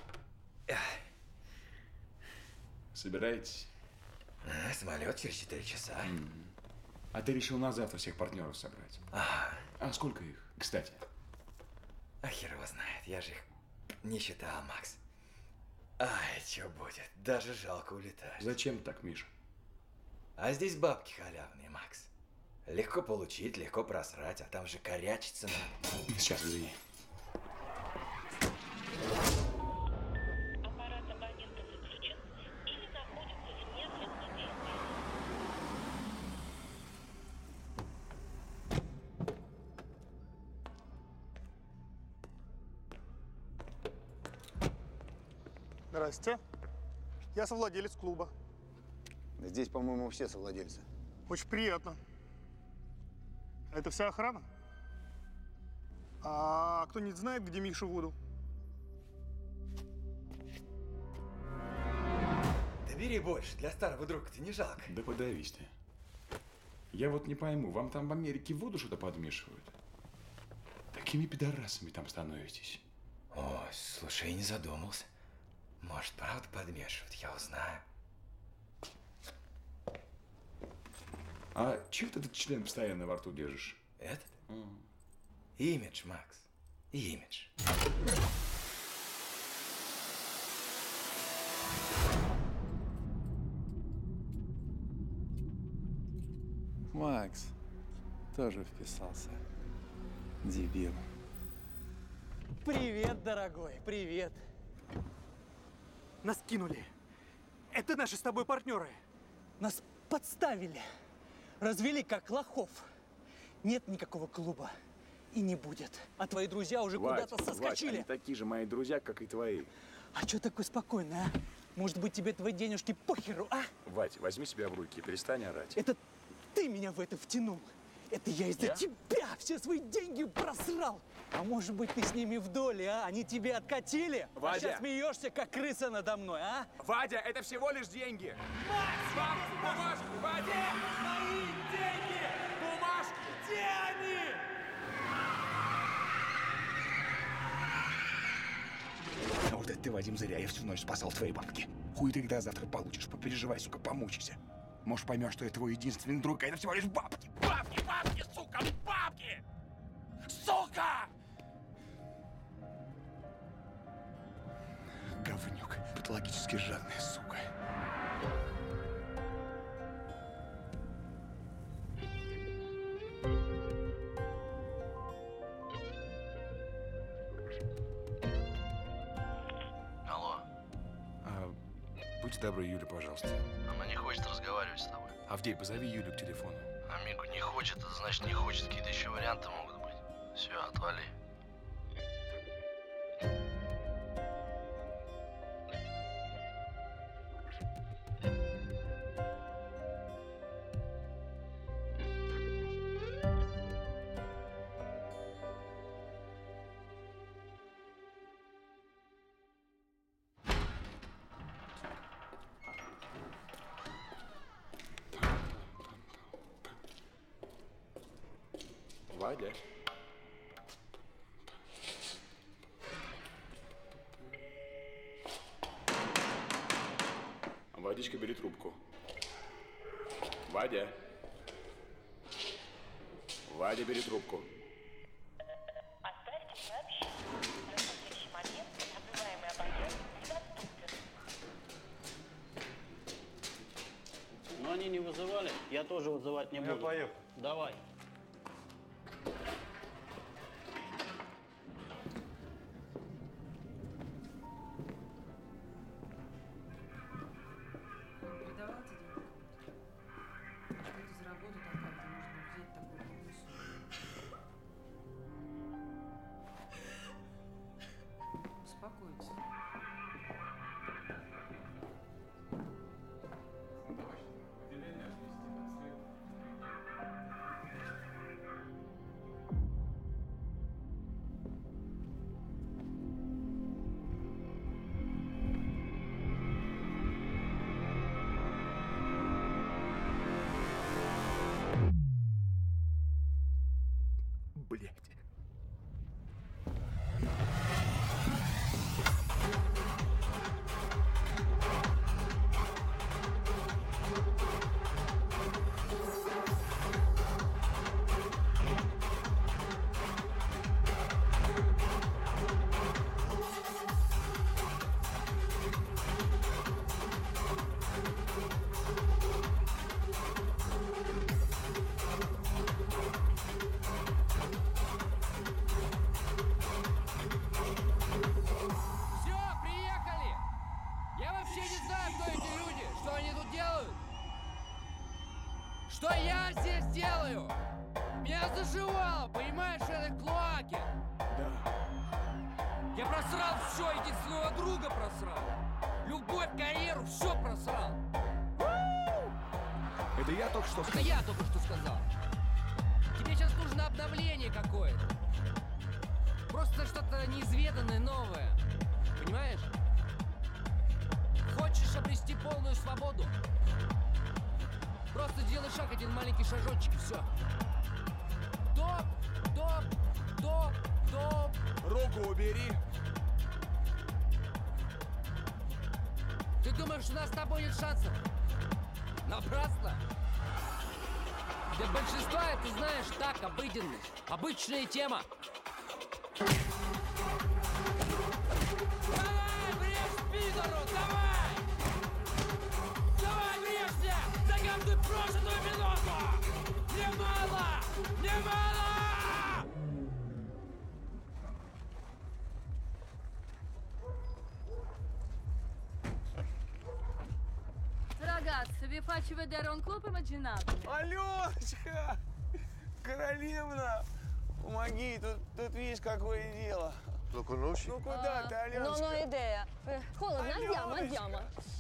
[SPEAKER 9] Собираетесь?
[SPEAKER 19] А, самолет через четыре часа.
[SPEAKER 9] Mm-hmm. А ты решил на завтра всех партнеров собрать?
[SPEAKER 19] Ага.
[SPEAKER 9] А сколько их, кстати?
[SPEAKER 19] А хер его знает, я же их не считал, Макс. Ай, что будет, даже жалко улетать.
[SPEAKER 9] Зачем так, Миша?
[SPEAKER 19] А здесь бабки халявные, Макс. Легко получить, легко просрать, а там же корячиться надо.
[SPEAKER 9] Сейчас, извини.
[SPEAKER 8] Здрасте. Я совладелец клуба.
[SPEAKER 24] Здесь, по-моему, все совладельцы.
[SPEAKER 8] Очень приятно. Это вся охрана? А кто-нибудь знает, где Миша Вуду?
[SPEAKER 19] Да бери больше, для старого друга-то не жалко.
[SPEAKER 9] Да подавись ты. Я вот не пойму, вам там в Америке воду что-то подмешивают? Такими пидорасами там становитесь.
[SPEAKER 19] О, слушай, я не задумался. Может, правда подмешивают, я узнаю.
[SPEAKER 9] А чего ты этот член постоянно во рту держишь?
[SPEAKER 19] Этот?
[SPEAKER 9] Mm.
[SPEAKER 19] Имидж, Макс. Имидж.
[SPEAKER 22] Макс тоже вписался. Дебил.
[SPEAKER 8] Привет, дорогой, привет. Нас кинули. Это наши с тобой партнеры. Нас подставили. Развели как лохов. Нет никакого клуба. И не будет. А твои друзья уже куда-то соскочили.
[SPEAKER 9] Вать, они такие же мои друзья, как и твои.
[SPEAKER 8] А что такой спокойный, а? Может быть, тебе твои денежки похеру, а?
[SPEAKER 9] Вать, возьми себя в руки и перестань орать.
[SPEAKER 8] Это ты меня в это втянул. Это я из-за
[SPEAKER 9] Я?
[SPEAKER 8] тебя все свои деньги просрал. А может быть, ты с ними в доле, а? Они тебе откатили?
[SPEAKER 9] Вадя!
[SPEAKER 8] А сейчас смеешься, как крыса надо мной, а?
[SPEAKER 9] Вадя, это всего лишь деньги. Макс, бумажки, Вадя!
[SPEAKER 13] Мои деньги!
[SPEAKER 9] Бумажки!
[SPEAKER 13] Где они?
[SPEAKER 9] А вот это ты, Вадим, зря. Я всю ночь спасал твои бабки. Хуй ты когда завтра получишь. Попереживай, сука, помучайся. Может, поймешь, что я твой единственный друг, а это всего лишь бабки. Бабки, бабки, сука, бабки! Сука! Говнюк. Патологически жадная сука.
[SPEAKER 15] Алло.
[SPEAKER 9] А, будьте добры, Юля, пожалуйста.
[SPEAKER 15] Она не хочет разговаривать с тобой.
[SPEAKER 9] Авдей, позови Юлю к телефону.
[SPEAKER 15] Амигу не хочет, это значит не хочет. Какие-то еще варианты могут быть. Все, отвали.
[SPEAKER 9] Вадя. Вадичка, бери трубку. Вадя. Вадя, бери трубку.
[SPEAKER 16] Оставьте сообщение. В настоящий момент называемый абонент недоступен.
[SPEAKER 17] Но они не вызывали, я тоже вызывать не буду.
[SPEAKER 14] Я поехал.
[SPEAKER 17] Давай.
[SPEAKER 9] Блять.
[SPEAKER 23] Все, приехали! Я вообще не знаю, кто эти люди, что они тут делают. Что я здесь делаю? Меня заживало, понимаешь, в этой клоаке.
[SPEAKER 9] Да.
[SPEAKER 23] Я просрал все, единственного друга просрал. Любовь, карьеру, все просрал.
[SPEAKER 9] Это я только что
[SPEAKER 23] Это
[SPEAKER 9] сказал.
[SPEAKER 23] я только что сказал. Тебе сейчас нужно обновление какое-то. Просто что-то неизведанное, новое. Понимаешь? Хочешь обрести полную свободу? Просто делай шаг, один маленький шажочек, и все. Топ, топ, топ, топ.
[SPEAKER 9] Руку убери.
[SPEAKER 23] Ты думаешь, у нас с тобой нет шансов? Напрасно. Для большинства это, знаешь, так, обыденность. Обычная тема. Давай, врежь пидору, давай! Давай, врежь мне! За каждую прожитую минуту! Мне мало! Мне мало!
[SPEAKER 1] vi faccio vedere un club immaginabile.
[SPEAKER 14] Аленочка! Королевна! Помоги, тут, тут видишь, какое дело. Ну куда ты, Аленочка?
[SPEAKER 5] Non ho idea. Eh, Холодно, andiamo, andiamo.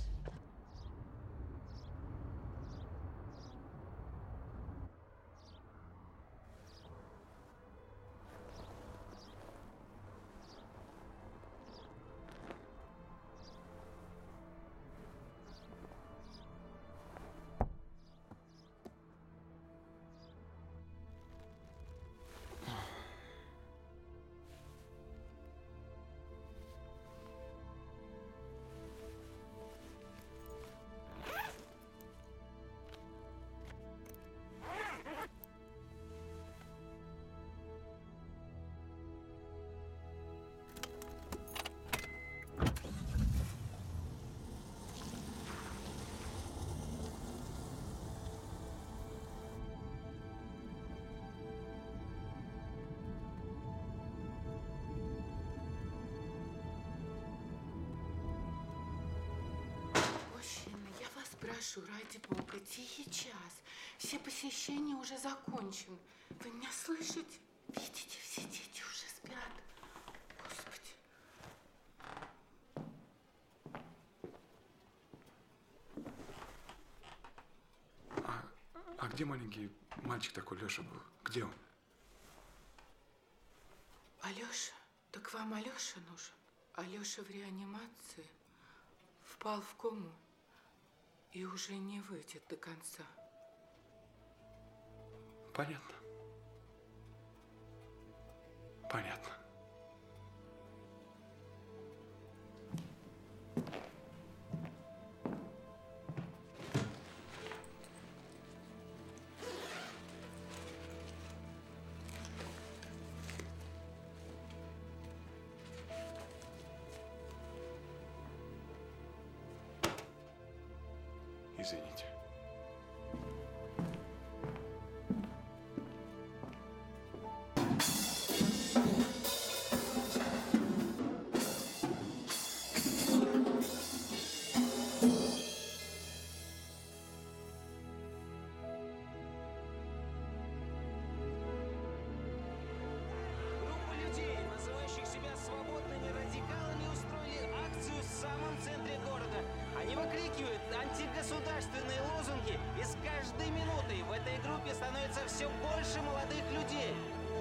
[SPEAKER 11] Прошу, ради бога, тихий час. Все посещения уже закончены. Вы меня слышите? Видите, все дети уже спят. Господи.
[SPEAKER 9] А, а где маленький мальчик такой, Леша, был? Где он?
[SPEAKER 11] Алеша? Так вам Алеша нужен? Алеша в реанимации. Впал в кому. И уже не выйдет до конца.
[SPEAKER 9] Понятно. Понятно. Извините.
[SPEAKER 10] Группа людей, называющих себя свободными радикалами, устроили акцию в самом центре города. Они выкрикивают антигосударственные лозунги, и с каждой минутой в этой группе становится все больше молодых людей.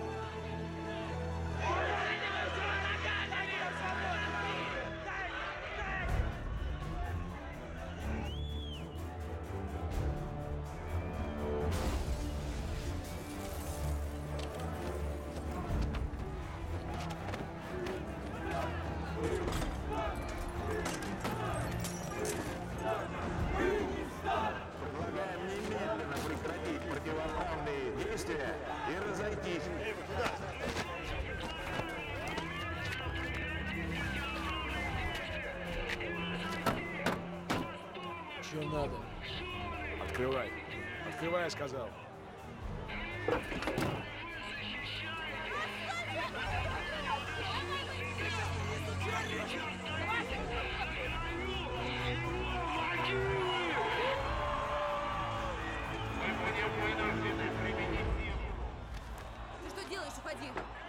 [SPEAKER 13] Предлагаем немедленно прекратить противоправные действия и разойтись.
[SPEAKER 9] Что надо? Открывай. Открывай, я сказал.
[SPEAKER 18] Ты что делаешь? Уходи!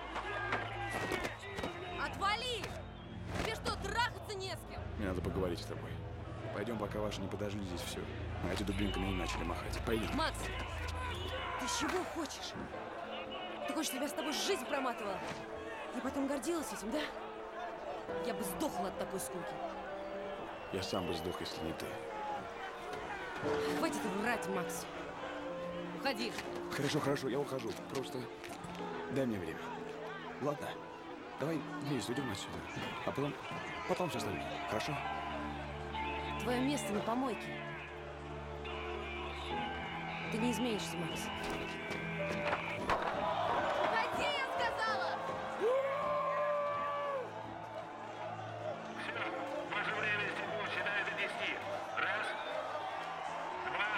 [SPEAKER 18] Отвали! Тебе что, трахаться не с кем?
[SPEAKER 9] Мне надо поговорить с тобой. Пойдем, пока ваши не подожгли здесь все. А эти дубинками не начали махать. Пойдем.
[SPEAKER 18] Макс, ты чего хочешь? Ты хочешь, чтобы я с тобой жизнь проматывала? И потом гордилась этим, да? Я бы сдохла от такой скуки.
[SPEAKER 9] Я сам бы сдох, если не ты.
[SPEAKER 18] Хватит врать, Макс. Уходи.
[SPEAKER 9] Хорошо, хорошо, я ухожу. Просто дай мне время. Ладно? Давай вместе уйдем отсюда. А потом, потом все остальное. Хорошо?
[SPEAKER 18] Твое место на помойке. Ты не изменишься, Макс.
[SPEAKER 1] Уходи, я сказала!
[SPEAKER 13] Ваше время секунд считает до десяти. Раз, два,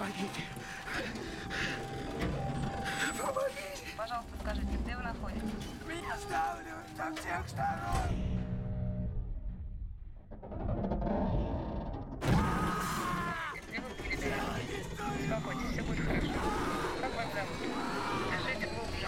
[SPEAKER 6] Помогите! Помогите!
[SPEAKER 16] Пожалуйста, скажите, где вы находитесь?
[SPEAKER 6] Меня сдавливают со всех сторон!
[SPEAKER 16] Успокойтесь, все будет хорошо. Как вас зовут? Дышите глубже.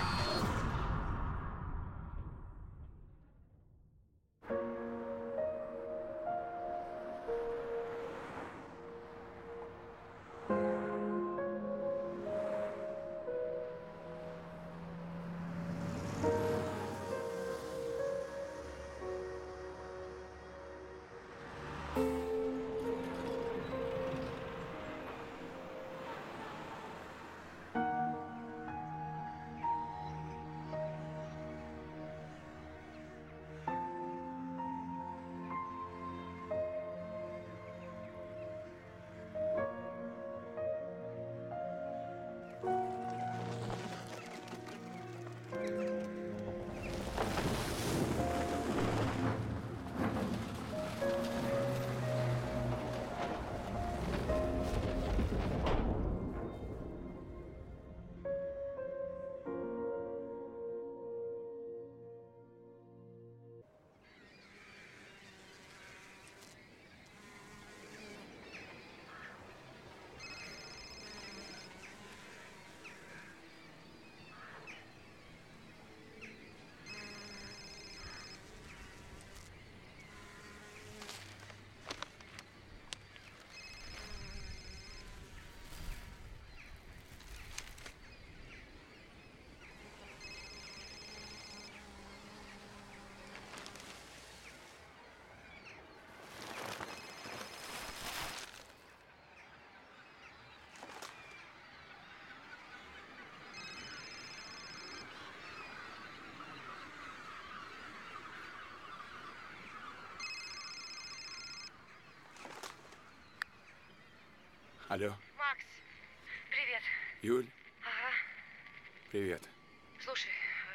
[SPEAKER 9] Алло.
[SPEAKER 16] Макс, привет.
[SPEAKER 9] Юль,
[SPEAKER 16] Ага.
[SPEAKER 9] привет.
[SPEAKER 16] Слушай,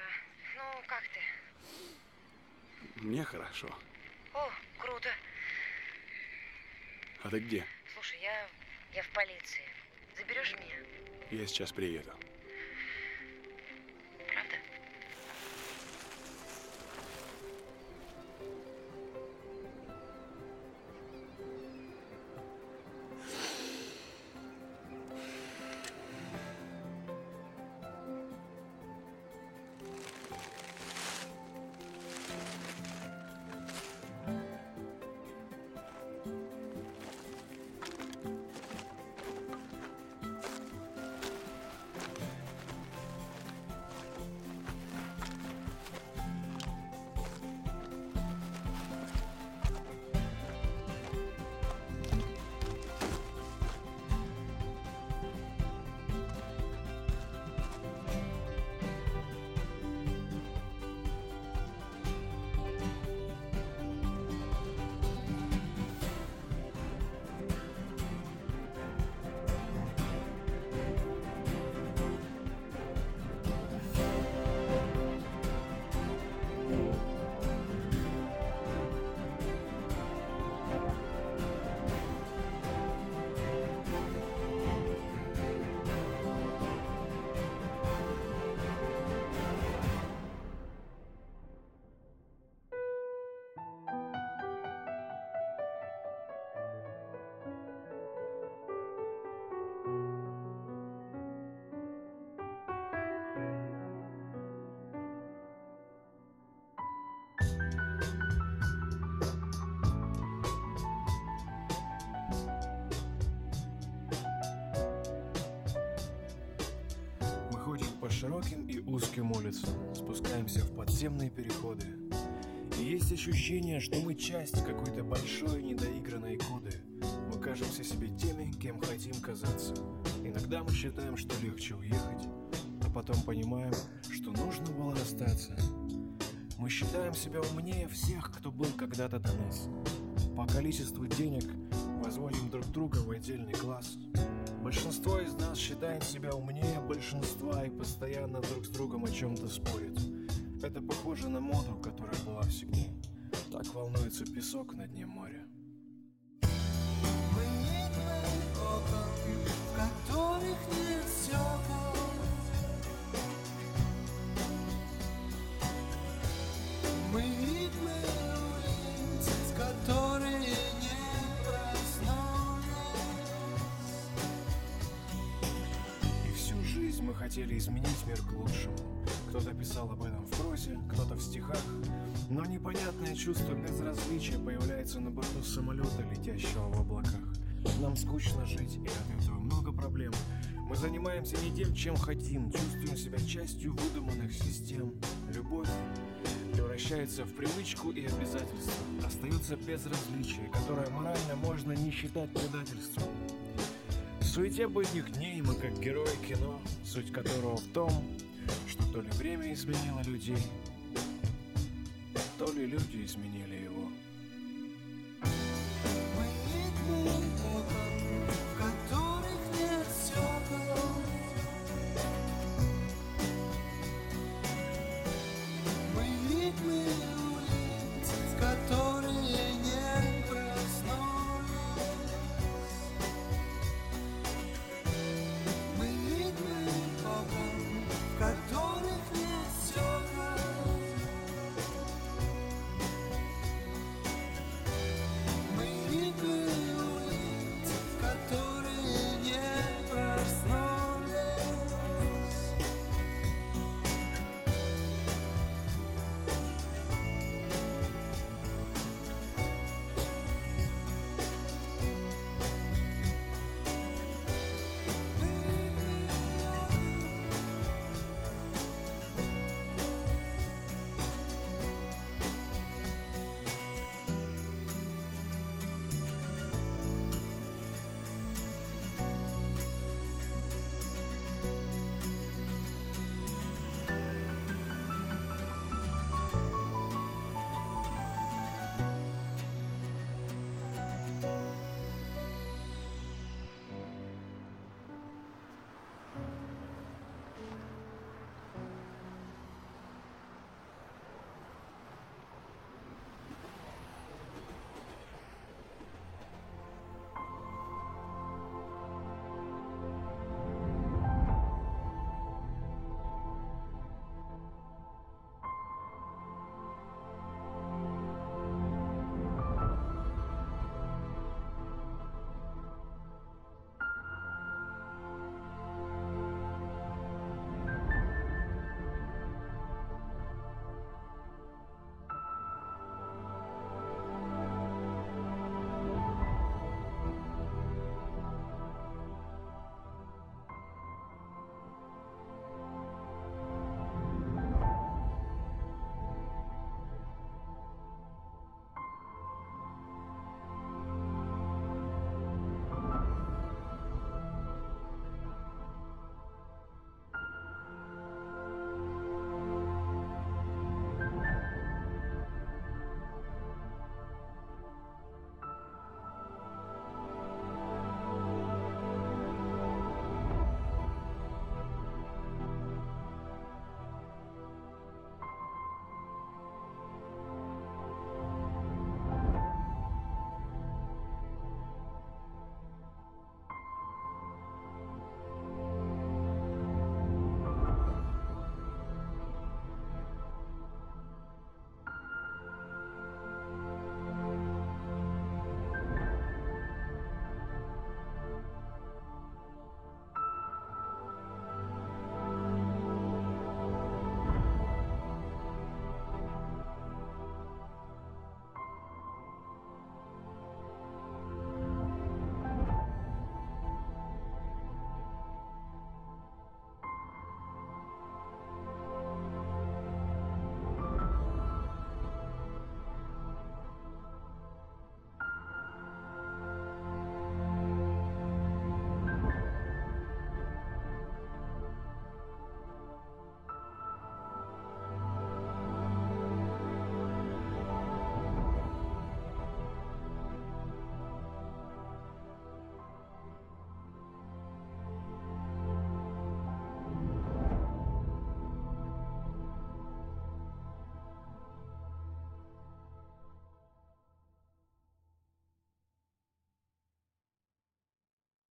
[SPEAKER 16] э, ну как ты?
[SPEAKER 9] Мне хорошо.
[SPEAKER 16] О, круто.
[SPEAKER 9] А ты где?
[SPEAKER 16] Слушай, я, я в полиции. Заберешь меня?
[SPEAKER 9] Я сейчас приеду.
[SPEAKER 16] Правда?
[SPEAKER 7] По широким и узким улицам спускаемся в подземные переходы. И есть ощущение, что мы часть какой-то большой недоигранной коды. Мы кажемся себе теми, кем хотим казаться. Иногда мы считаем, что легче уехать, а потом понимаем, что нужно было расстаться. Мы считаем себя умнее всех, кто был когда-то до нас. По количеству денег возводим друг друга в отдельный класс. Большинство из нас считает себя умнее большинства и постоянно друг с другом о чем-то спорит. Это похоже на моду, которая была всегда. Так волнуется песок на дне моря.
[SPEAKER 6] Мы не окон, в которых нет стекол. Мы ритмы улиц, которые не проснулись.
[SPEAKER 7] И всю жизнь мы хотели изменить мир к лучшему. Кто-то писал об этом в прозе, кто-то в стихах. Но непонятное чувство безразличия появляется на борту самолета, летящего в облаках. Нам скучно жить, и от этого много проблем. Мы занимаемся не тем, чем хотим, чувствуем себя частью выдуманных систем. Любовь превращается в привычку и обязательство. Остается безразличие, которое морально можно не считать предательством. В суете будних дней мы как герои кино, суть которого в том, что то ли время изменило людей, то ли люди изменили его.
[SPEAKER 6] Мы ритмы